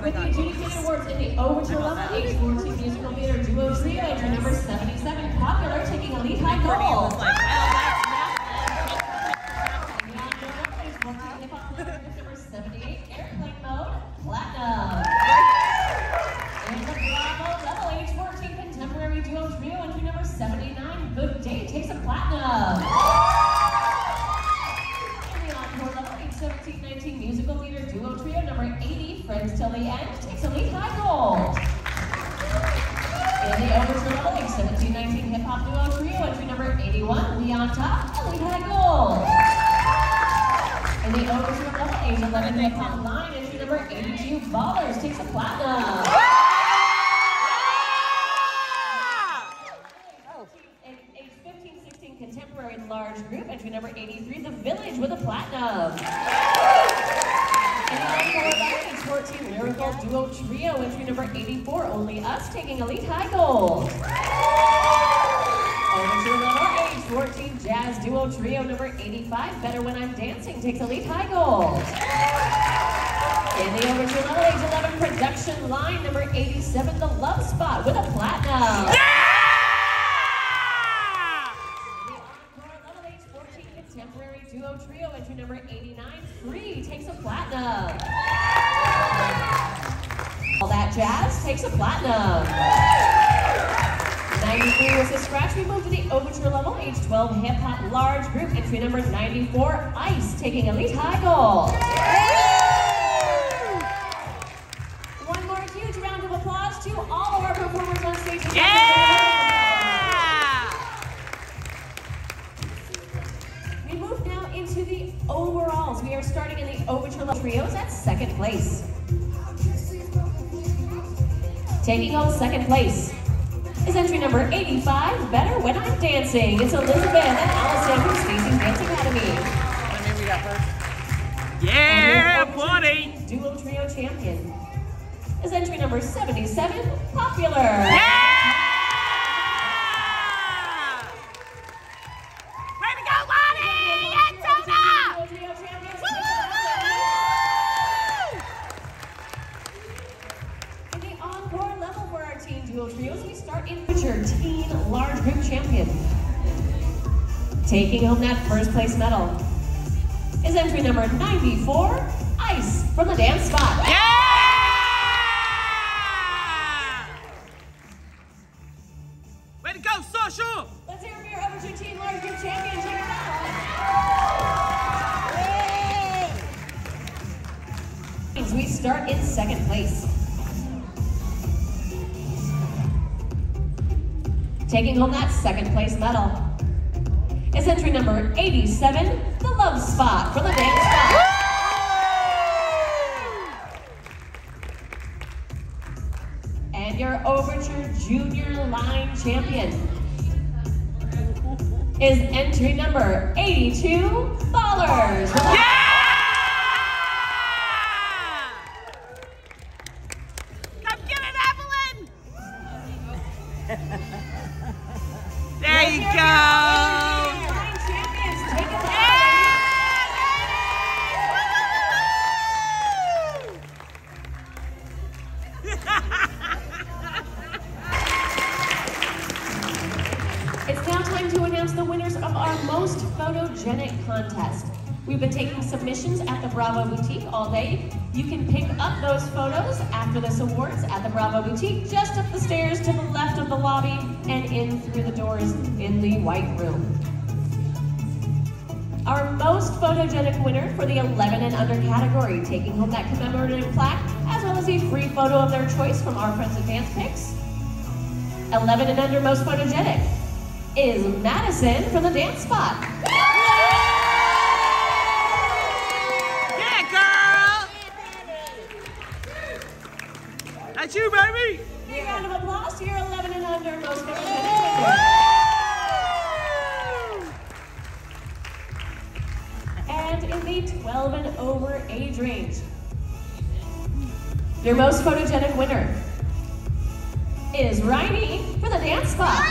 With the adjudicated awards in the overture level, age 14 musical theater duo trio, entry number 77, Popular, taking a lead high goal. Number 78, Airplane Mode, Platinum. In the Bravo level, age 14, contemporary duo trio, entry number 79, Good Day, takes a Platinum. 17-19 musical theater duo trio number 80, Friends Till the End, takes a lead high gold. In the overture level, age 17-19 hip hop duo trio, entry number 81, We On Top, a lead high gold. In the overture level, age 11 hip hop line, entry number 82, Ballers, takes a platinum. Age 15-16 contemporary large group, entry number 83, The Village, with a platinum. Age 14 lyrical duo trio, entry number 84, Only Us, taking a lead high gold. Overture level, age 14 jazz duo trio number 85, Better When I'm Dancing, takes a lead high gold. In the overture level, age 11 production line number 87, The Love Spot, with a platinum. Contemporary duo trio, entry number 89, Free, takes a platinum. All That Jazz takes a platinum. 93 was the scratch. We moved to the overture level, age 12 hip hop large group, entry number 94, Ice, taking a lead high goal. One more huge round of applause to all of our performers on stage. We move now into the overalls. We are starting in the overture level trios at second place. Taking home second place is entry number 85, Better When I'm Dancing. It's Elizabeth and Allison from Spacing Dance Academy. Yeah, buddy! Duo trio champion is entry number 77, Popular. Yeah! Trios, we start in Butcher, teen large group champion. Taking home that first place medal is entry number 94, Ice, from the Dance Spot. Yeah! Way to go, Social! Let's hear it for your Overture teen large group champion. Check it out. We start in second place. Taking home that second place medal is entry number 87, The Love Spot, from the Dance Spot. And your Overture Junior Line champion is entry number 82, Ballers. Yeah! Come get it, Evelyn! There you go! It's now time to announce the winners of our most photogenic contest. We've been taking submissions at the Bravo Boutique all day. You can pick up those photos after this awards at the Bravo Boutique, just up the stairs to the left of the lobby and in through the doors in the white room. Our most photogenic winner for the 11 and under category, taking home that commemorative plaque, as well as a free photo of their choice from our Friends Advance Picks. 11 and under most photogenic is Madison from the Dance Spot. That's you, baby! Big round of applause to your 11 and under most photogenic winner. And in the 12 and over age range, your most photogenic winner is Riley for the Dance Spot.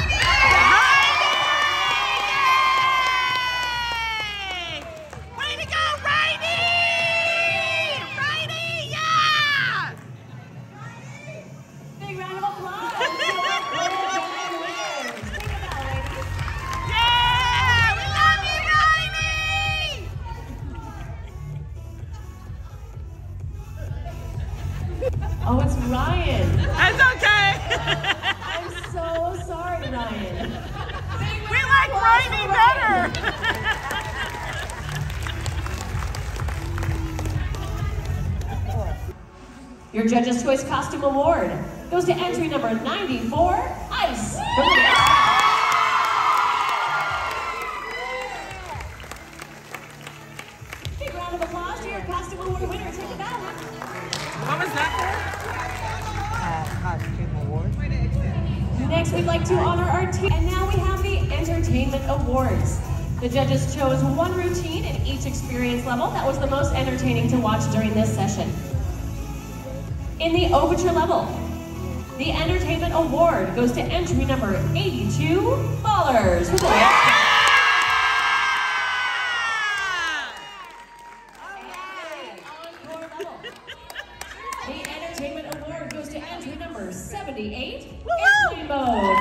Your Judge's Choice Costume Award goes to entry number 94, Ice. Big round of applause to your Costume Award winner. Take it out. What was that Costume Award. Next, we'd like to honor our team. And now we have the Entertainment Awards. The judges chose one routine in each experience level that was the most entertaining to watch during this session. In the Overture level, the Entertainment Award goes to entry number 82, Ballers. The Entertainment Award goes to entry number 78, Airplane Mode.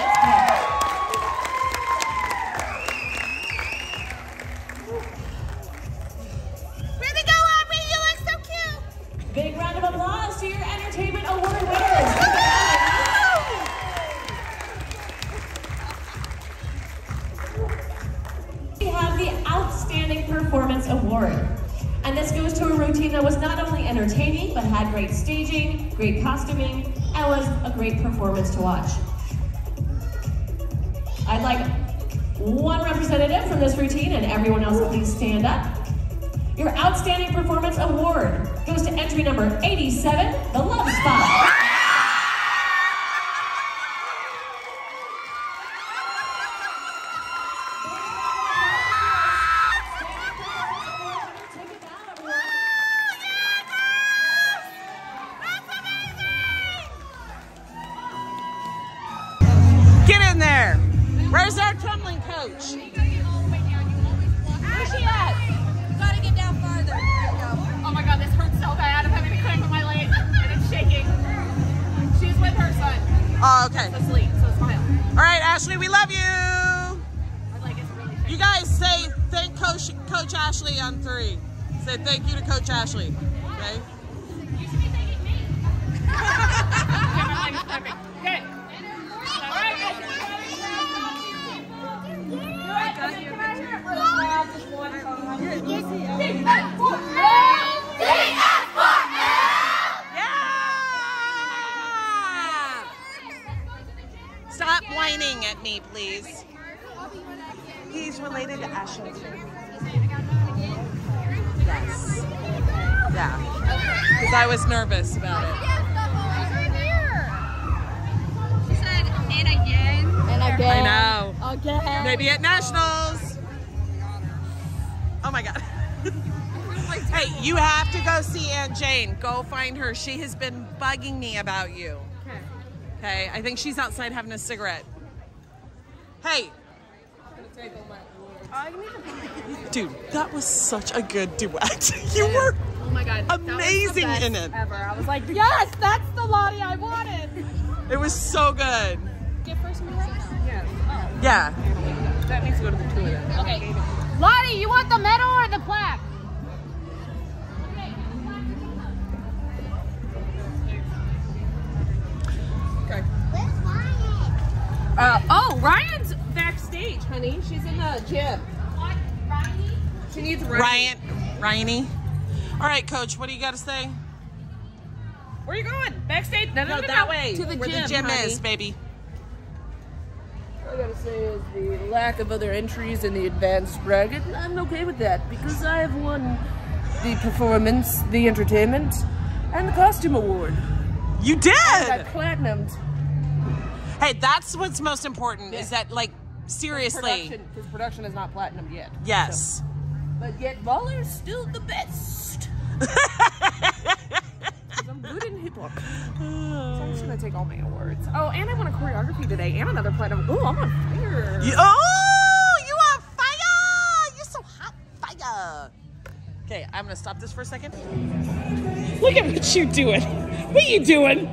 Way to go, Aubrey! You look so cute! Big round of applause to your Entertainment Award winners. We have the Outstanding Performance Award. And this goes to a routine that was not only entertaining, but had great staging, great costuming, and was a great performance to watch. I'd like one representative from this routine, and everyone else please stand up. Your Outstanding Performance Award goes to entry number 87, The Love Spot. Get in there. Where's our tumbling coach? Where's she at? You gotta get down farther. There you go. Oh my god, this hurts so bad. I'm having to cramp on my leg and it's shaking. She's with her son. Oh, okay. He's asleep, so smile. All right, Ashley, we love you. My leg is really shaking. You guys say thank Coach Ashley on 3. Say thank you to Coach Ashley. Okay? You should be thanking me. Yeah, my leg is perfect. Good. All right, guys. Stop whining at me, please. He's related to Ashley. Yes. Yeah. Because I was nervous about it. She said, and again. And again. I know. Again. Maybe at Nationals. Oh my God. Hey, you have to go see Aunt Jane. Go find her. She has been bugging me about you. Okay, I think she's outside having a cigarette. Hey. Dude, that was such a good duet. You were oh my God, amazing in it. Ever. I was like, yes, that's the Lottie I wanted. It was so good. Get first in the race? Yeah. Oh. Yeah. That needs to go to the 2 of them. Okay. Lottie, you want the medal or the plaque? Okay. Where's Ryan? Oh, Ryan's backstage, honey. She's in the gym. What? Ryan? She needs Ryan. Ryanie. All right, Coach, what do you got to say? Where are you going? Backstage? No, that way. To the where gym, the gym honey. is, baby. All I gotta say is the lack of other entries in the advanced bracket. I'm okay with that because I have won the performance, the entertainment, and the costume award. You did! And I platinumed. Hey, that's what's most important is that, like, seriously. Because production is not platinum yet. Yes. So. But yet, Baller's still the best. I'm good in hip hop. So I'm just gonna take all my awards. Oh, and I won a choreography today and another platinum. Oh, I'm on fire. You on fire! You're so hot fire. Okay, I'm gonna stop this for a second. Look at what you doing. What are you doing?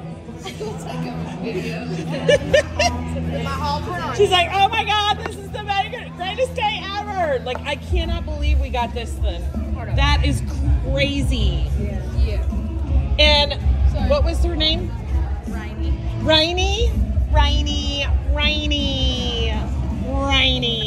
She's like, oh my God, this is the greatest day ever. Like, I cannot believe we got this thing. That is crazy. Yeah. And what was her name? Rainy. Rainy. Rainy.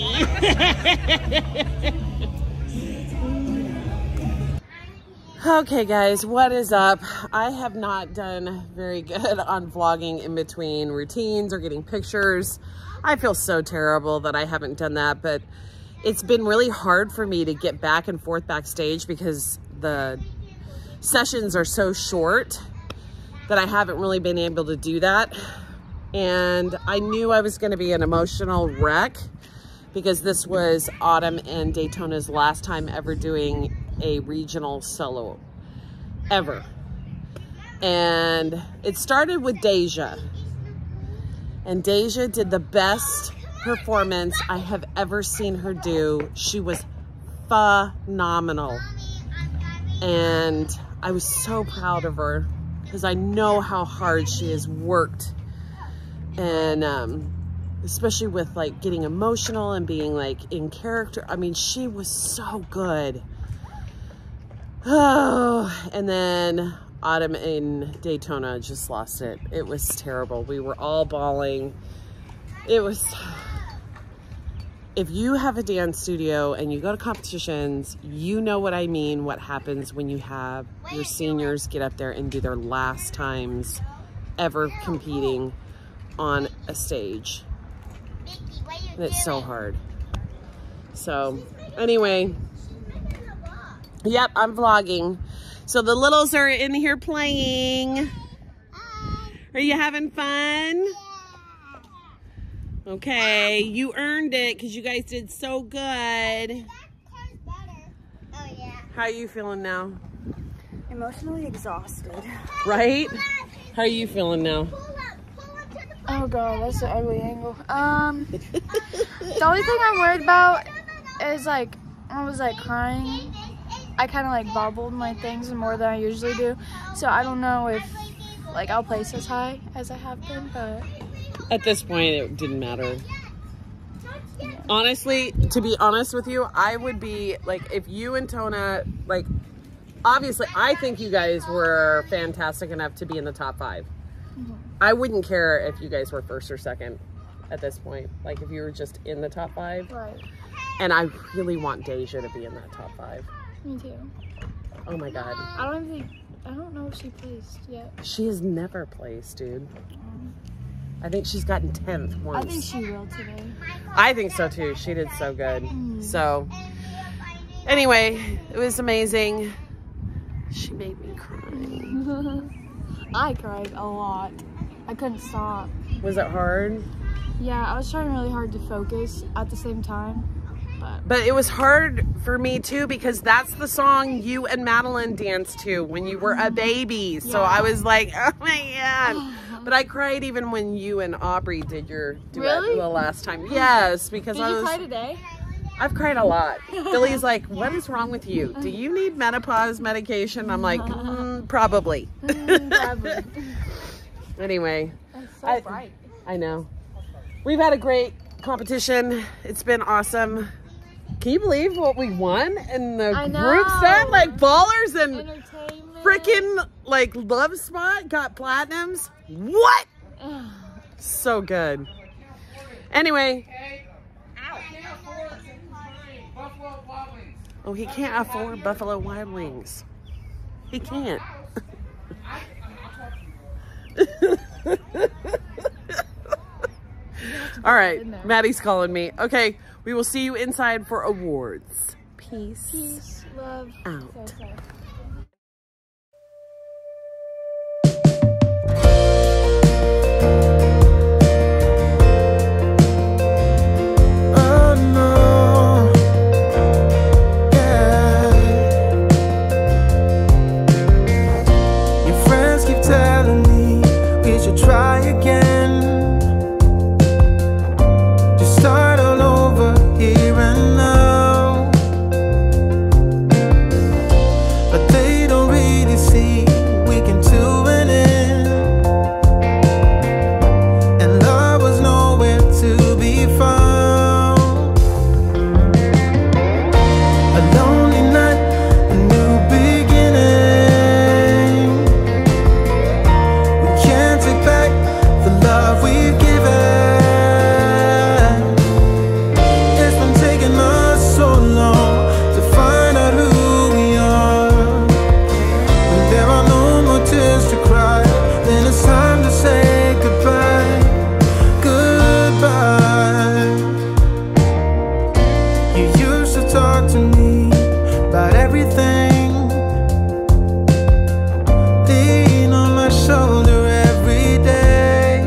Okay guys, what is up? I have not done very good on vlogging in between routines or getting pictures. I feel so terrible that I haven't done that, but it's been really hard for me to get back and forth backstage because the sessions are so short that I haven't really been able to do that. And I knew I was going to be an emotional wreck because this was Autumn and Daytona's last time ever doing a regional solo ever. And it started with Deja. And Deja did the best performance I have ever seen her do. She was phenomenal. And I was so proud of her because I know how hard she has worked. And especially with like getting emotional and being like in character. I mean, she was so good. Oh, and then Autumn in Daytona just lost it. It was terrible. We were all bawling. It was, if you have a dance studio and you go to competitions, you know what I mean, what happens when you have your seniors get up there and do their last times ever competing on a stage. And it's so hard. So anyway, yep, I'm vlogging. So the littles are in here playing. Are you having fun? Okay, you earned it because you guys did so good. How are you feeling now? Emotionally exhausted. Right? How are you feeling now? Oh god, that's an ugly angle. The only thing I'm worried about is like, I was like crying. I kind of like bobbled my things more than I usually do. So I don't know if like I'll place as high as I have been, but. At this point, it didn't matter. Honestly, to be honest with you, I would be like, if you and Tona, like, obviously, I think you guys were fantastic enough to be in the top 5. I wouldn't care if you guys were first or second at this point. Like, if you were just in the top 5. Right. And I really want Deja to be in that top 5. Me too. Oh my God. I don't know if she placed yet. She has never placed, dude. I think she's gotten 10th once. I think she will today. I think so too. She did so good. So anyway, it was amazing. She made me cry. I cried a lot. I couldn't stop. Was it hard? Yeah, I was trying really hard to focus at the same time. But it was hard for me too because that's the song you and Madeline danced to when you were a baby. So I was like, oh my God. But I cried even when you and Aubrey did your duet the last time. Yes, because Did you cry today? I've cried a lot. Billy's like, what is wrong with you? Do you need menopause medication? I'm like, probably. Probably. Anyway. That's so bright. I know. We've had a great competition. It's been awesome. Can you believe what we won in the group set? Like Ballers and freaking like Love Spot got platinums. What? So good. Anyway. Oh, he can't afford Buffalo Wild Wings. He can't. All right, Maddie's calling me. Okay, we will see you inside for awards. Peace. Peace, love, out. Try again. Just start all over here and now. But everything. Lean on my shoulder every day.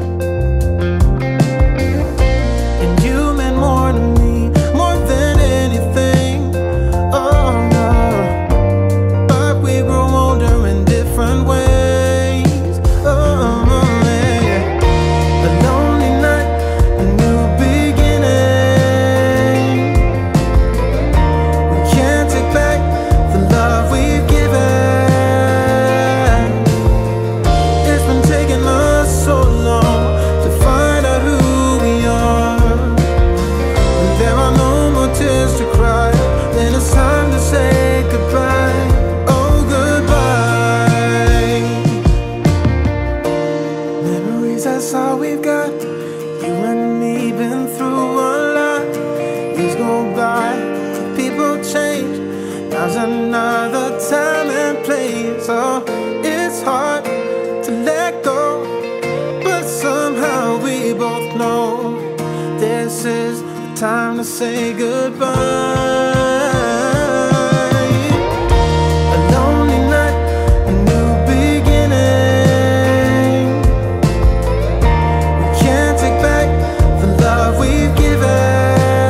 And you meant more to me, more than anything. Oh no, but we grow older in different ways. Oh yeah. A lonely night, a new beginning. We can't take back the love we've given. It's been taking us so long to find out who we are. And there are no more tears to cry. Then it's time to say goodbye. Oh, goodbye. Memories, that's all we've got. You and me been through a lot. Years go by, people change. Now's another time and place. Oh, it's hard to let go, but somehow we both know this is the time to say goodbye. A lonely night, a new beginning. We can't take back the love we've given.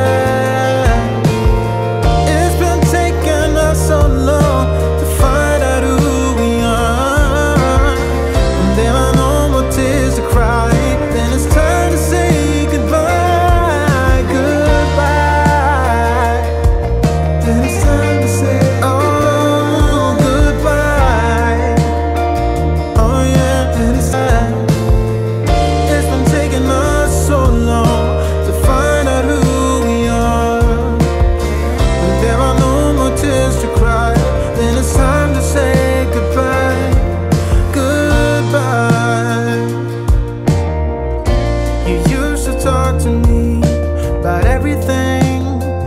It's been taking us so long to find out who we are. And there are no more tears to cry. Then it's time to say goodbye, goodbye. Then it's time to say, oh, goodbye. Oh yeah, then it's time. It's been taking us so long to find out who we are. When there are no more tears to cry, then it's time to say goodbye, goodbye. You used to talk to me about everything.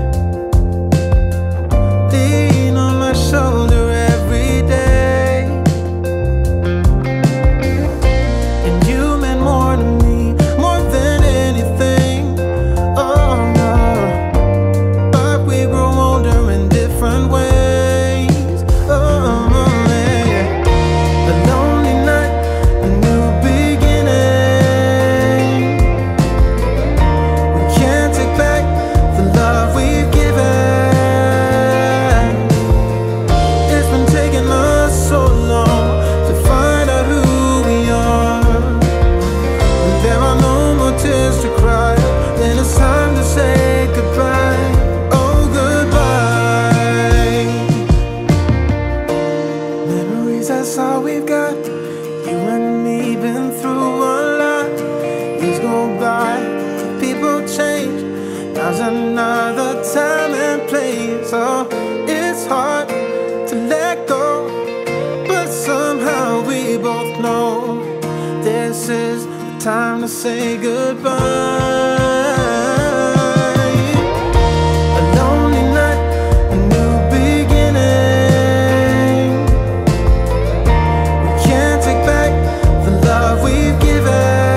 Lean on my shoulder every day. And you meant more to me, more than anything. Oh no, but we grow older in different ways. Oh yeah. A lonely night, a new beginning. We can't take back the love we've given. It's been taking us so long to find out who we are. And there are no more tears to cry. Then it's time to say goodbye. Oh, goodbye. Memories, that's all we've got. You and me been through a lot. Years go by, people change. Now's another time and place. Oh, it's hard to let go, but somehow we both know this is the time to say goodbye. A lonely night, a new beginning. We can't take back the love we've given.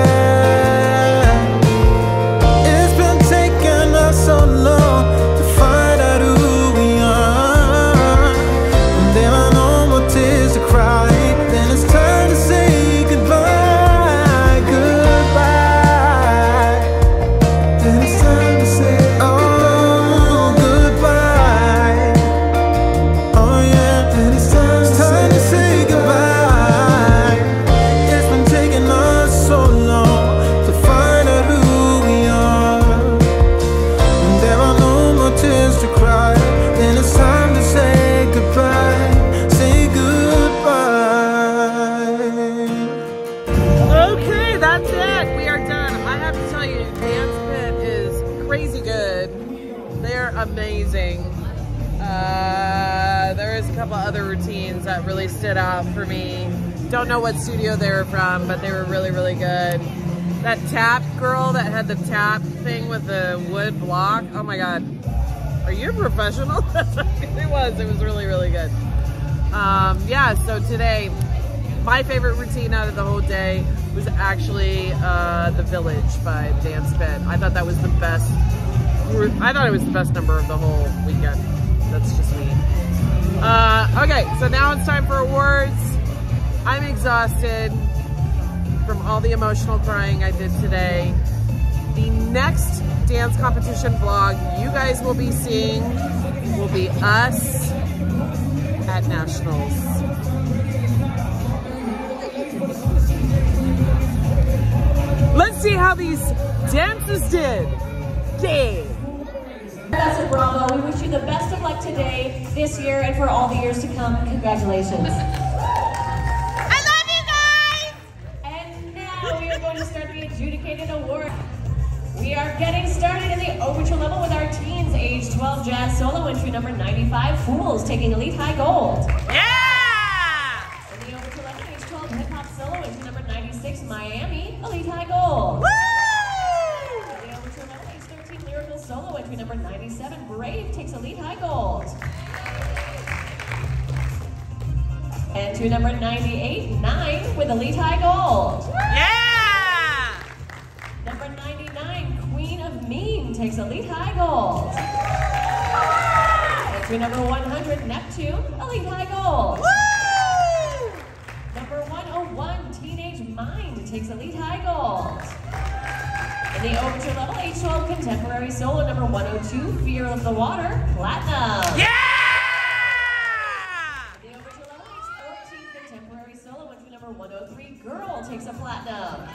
It's been taking us so long to find out who we are. And there are no more tears to cry. Then it's time to say goodbye, goodbye. Then it's time to say, oh, goodbye. Oh yeah, then it's time to say goodbye. It's been taking us so long to find out who we are. And there are no more tears to cry. Then it's time to say goodbye, say goodbye. Okay, that's it. We are done. I have to tell you, Dance Pit is crazy good. They're amazing. There is a couple other routines that really stood out for me. Don't know what studio they were from, but they were really, really good. That tap girl that had the tap thing with the wood block. Oh my God. Are you a professional? It was really, really good. Yeah, so today, my favorite routine out of the whole day was actually The Village by Dance Pit. I thought that was the best. I thought it was the best number of the whole weekend. That's just me. Okay, so now it's time for awards. I'm exhausted from all the emotional crying I did today. The next dance competition vlog you guys will be seeing will be us at Nationals. Let's see how these dances did. Yeah. That's it, Bravo. We wish you the best of luck today, this year, and for all the years to come. Congratulations. I love you guys! And now we are going to start the adjudicated award. We are getting started in the overture level with our teens, age 12 jazz solo entry number 95, Fools, taking elite high gold. Yeah! In the overture level, age 12 hip hop solo entry number 96, Miami, elite high gold. Woo! In the overture level, age 13 lyrical solo entry number 97, Brave, takes elite high gold. Entry number 98, 9 with elite high gold. Yeah! Number 99, Queen of Mean, takes elite high gold. Entry number 100, Neptune, elite high gold. Woo! Number 101, Teenage Mind, takes elite high gold. In the overture level, age 12 contemporary solo number 102, Fear of the Water, platinum. Yeah! In the overture level, age 14 contemporary solo entry number 103, Girl, takes a platinum.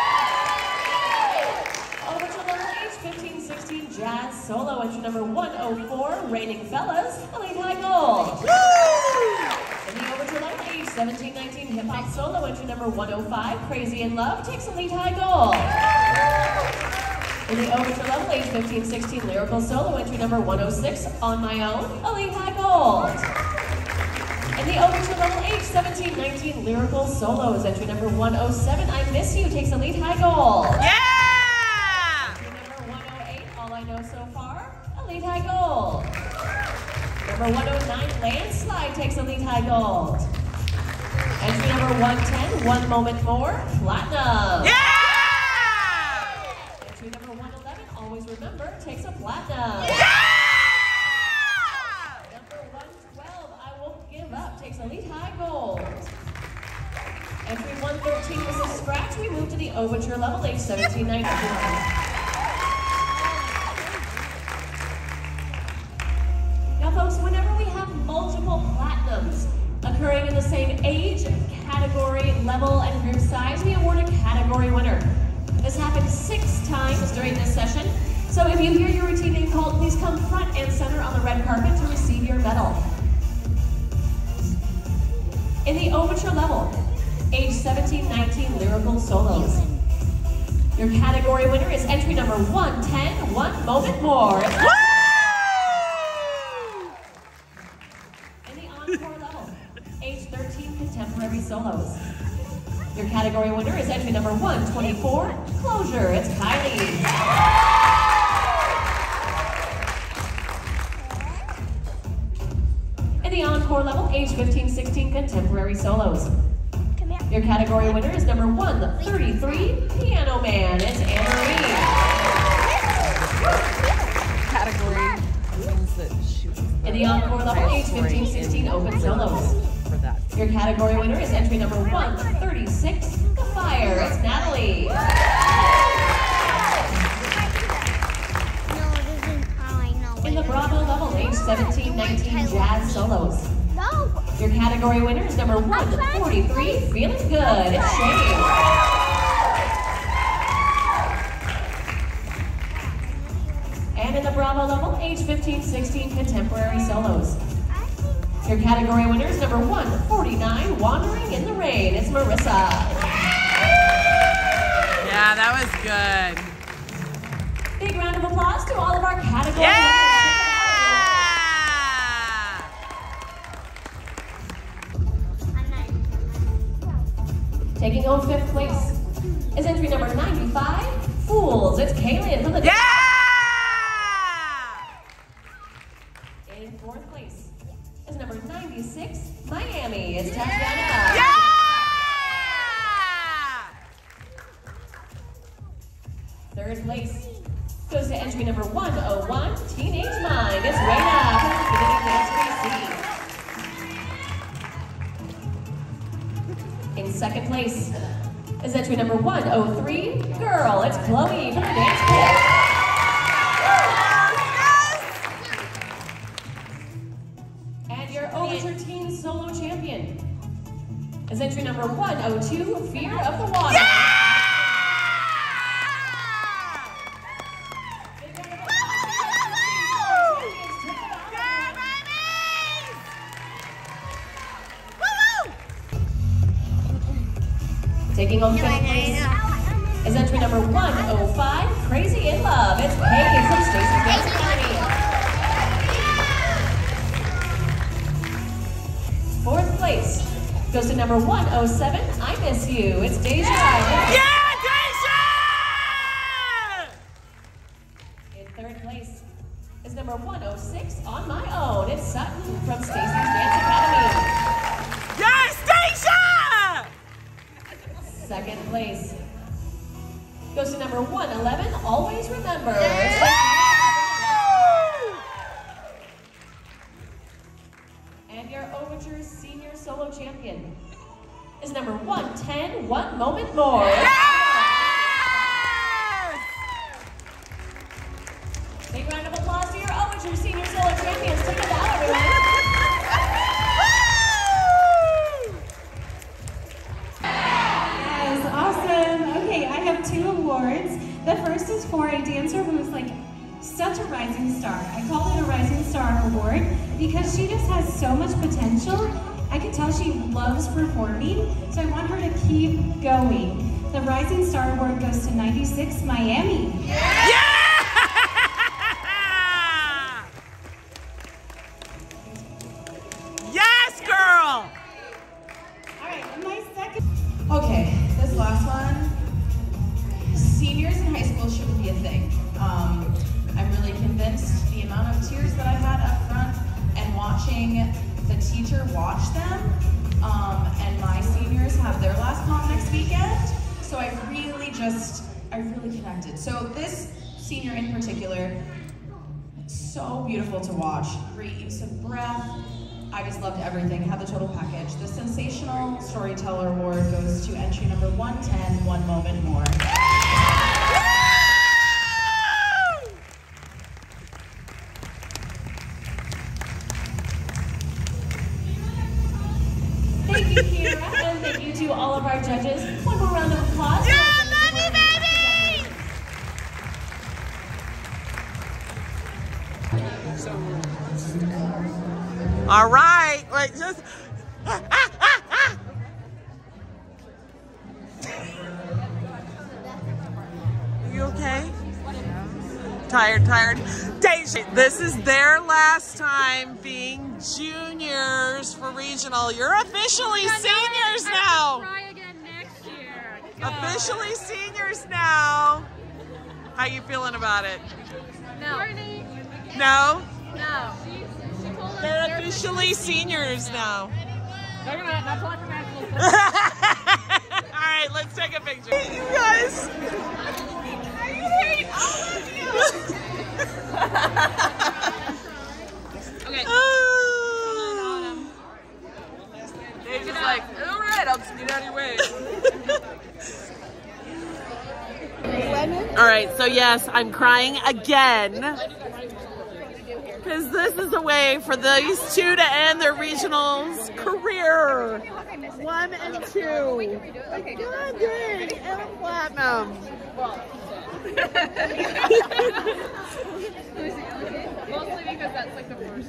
Overture level, age 15-16 jazz solo entry number 104, Raining Fellas, elite high gold. In the overture level, age 17-19 hip hop solo entry number 105, Crazy in Love, takes elite high gold. In the overture level, age 15-16 lyrical solo entry number 106, On My Own, elite high gold. In the overture level, age 17-19 lyrical solos entry number 107, I Miss You, takes elite high gold. Yeah! Entry number 108, All I Know So Far, elite high gold. Number 109, Landslide, takes elite high gold. Entry number 110, One Moment More, platinum. Yeah! Entry number 111, Always Remember, takes a platinum. Yeah! Number 112, I Won't Give Up, takes elite high gold. Entry 113 was a scratch. We move to the overture level, age 17-19. Now folks, whenever we have multiple platinums occurring in the same age, category, level, and group size, we award a category winner. This happened 6 times during this session, so if you hear your routine being called, please come front and center on the red carpet to receive your medal. In the overture level, age 17-19 lyrical solos. Your category winner is entry number 110, One Moment More. In the encore level, age 13 contemporary solos. Your category winner is entry number 124, Closure. It's Kylie. In the encore level, age 15-16 contemporary solos. Your category winner is number 133, Piano Man. It's Anne-Marie. Category means that she was In the encore level, age 15-16 open solos. for that. Your category winner is entry number 136, The Fire. It's Natalie. In the Bravo level, age 17-19 jazz solos. Your category winner is number 143, Feeling Good. It's Shane. And in the Bravo level, age 15-16 contemporary solos. Your category winner is number 149, Wandering in the Rain. It's Marissa. Yeah, that was good. Big round of applause to all of our category Yeah! winners. Taking home 5th place is entry number 95, Fools. It's Kaylin from the... Yeah! In 4th place is number 96, Miami. It's Tatiana. Yeah! 3rd place goes to entry number 101, Teenage Mind. It's Raina from the Beginning Dance 3C. second place is entry number 103, Girl. It's Chloe from the dance kit. And your Overture Teen Solo Champion is entry number 102, Fear of the Water. Taking home second place is entry number 105, Crazy in Love. It's Paige from Stacy's Dance Academy. Fourth place goes to number 107, I Miss You. It's Deja. Yeah, Deja! In third place is number 106, On My Own. It's Sutton from Stacy's Dance Academy. Yes, Deja! Second place goes to number 111, Always Remember. And your Overture Senior Solo Champion is number 110, One Moment More. Big round of applause to your Overture Senior Solo Champions. Take it out, everyone. Okay, I have 2 awards. The first is for a dancer who is like such a rising star. I call it a Rising Star Award because she just has so much potential. I can tell she loves performing, so I want her to keep going. The Rising Star Award goes to 96 Miami. Yeah! Yes, girl! All right, and my second. Okay, this last one. Seniors in high school shouldn't be a thing. I'm really convinced the amount of tears that I had up front and watching the teacher watch them, and my seniors have their last prom next weekend. So I really connected. So this senior in particular, so beautiful to watch. Great use of breath. I just loved everything, had the total package. The Sensational Storyteller Award goes to entry number 110, One Moment More. Thank you, Kira, and thank you to all of our judges. One more round of applause. Yeah, money, baby! All right, wait, just. You okay? Tired. Deja, this is their last time being juniors for regional. You're officially seniors now. Try again next year. Officially seniors now. How you feeling about it? No. No? No. They're officially seniors now. They're not talking actually. All right, let's take a picture. You guys. Okay. They're just like, all right, I'll just get out of your way. All right, so yes, I'm crying again because this is a way for these two to end their regionals career. 1 and 2. God dang, and platinum. Mostly because that's like the first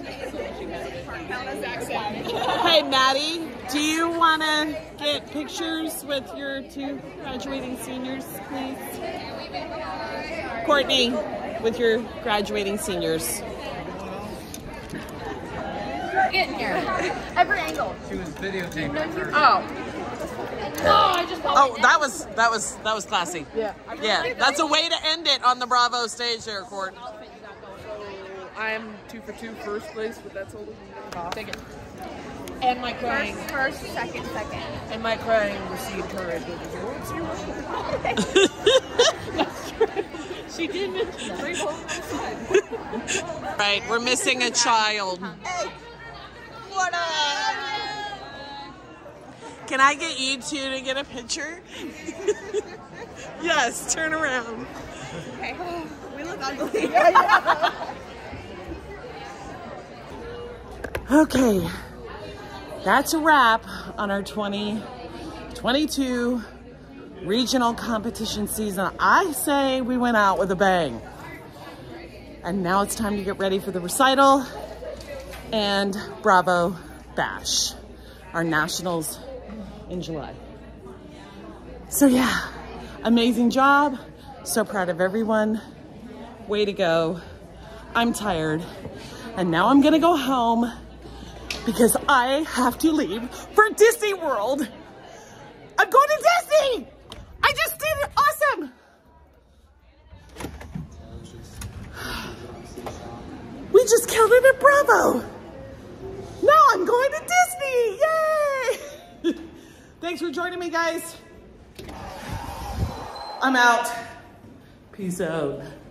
Hey, Maddie, do you want to get pictures with your 2 graduating seniors, please? Courtney, with your graduating seniors. Get in here. Every angle. She was videotaping. Oh, that was classy. Yeah, that's a way to end it on the Bravo stage there, Court. I'm 2 for 2 first place, but that's all we can take it. And my crying. First, second. And my crying received her at She did mention that. Right, we're missing a child. Hey, what up? Can I get you two to get a picture? Yes, turn around. Okay. We look ugly. Okay, that's a wrap on our 2022 regional competition season. I say we went out with a bang. And now it's time to get ready for the recital and Bravo Bash, our nationals in July. So yeah, amazing job. So proud of everyone. Way to go. I'm tired. And now I'm gonna go home because I have to leave for Disney World. I'm going to Disney! I just did it, awesome! We just killed it at Bravo. Now I'm going to Disney, yay! Thanks for joining me, guys. I'm out. Peace out.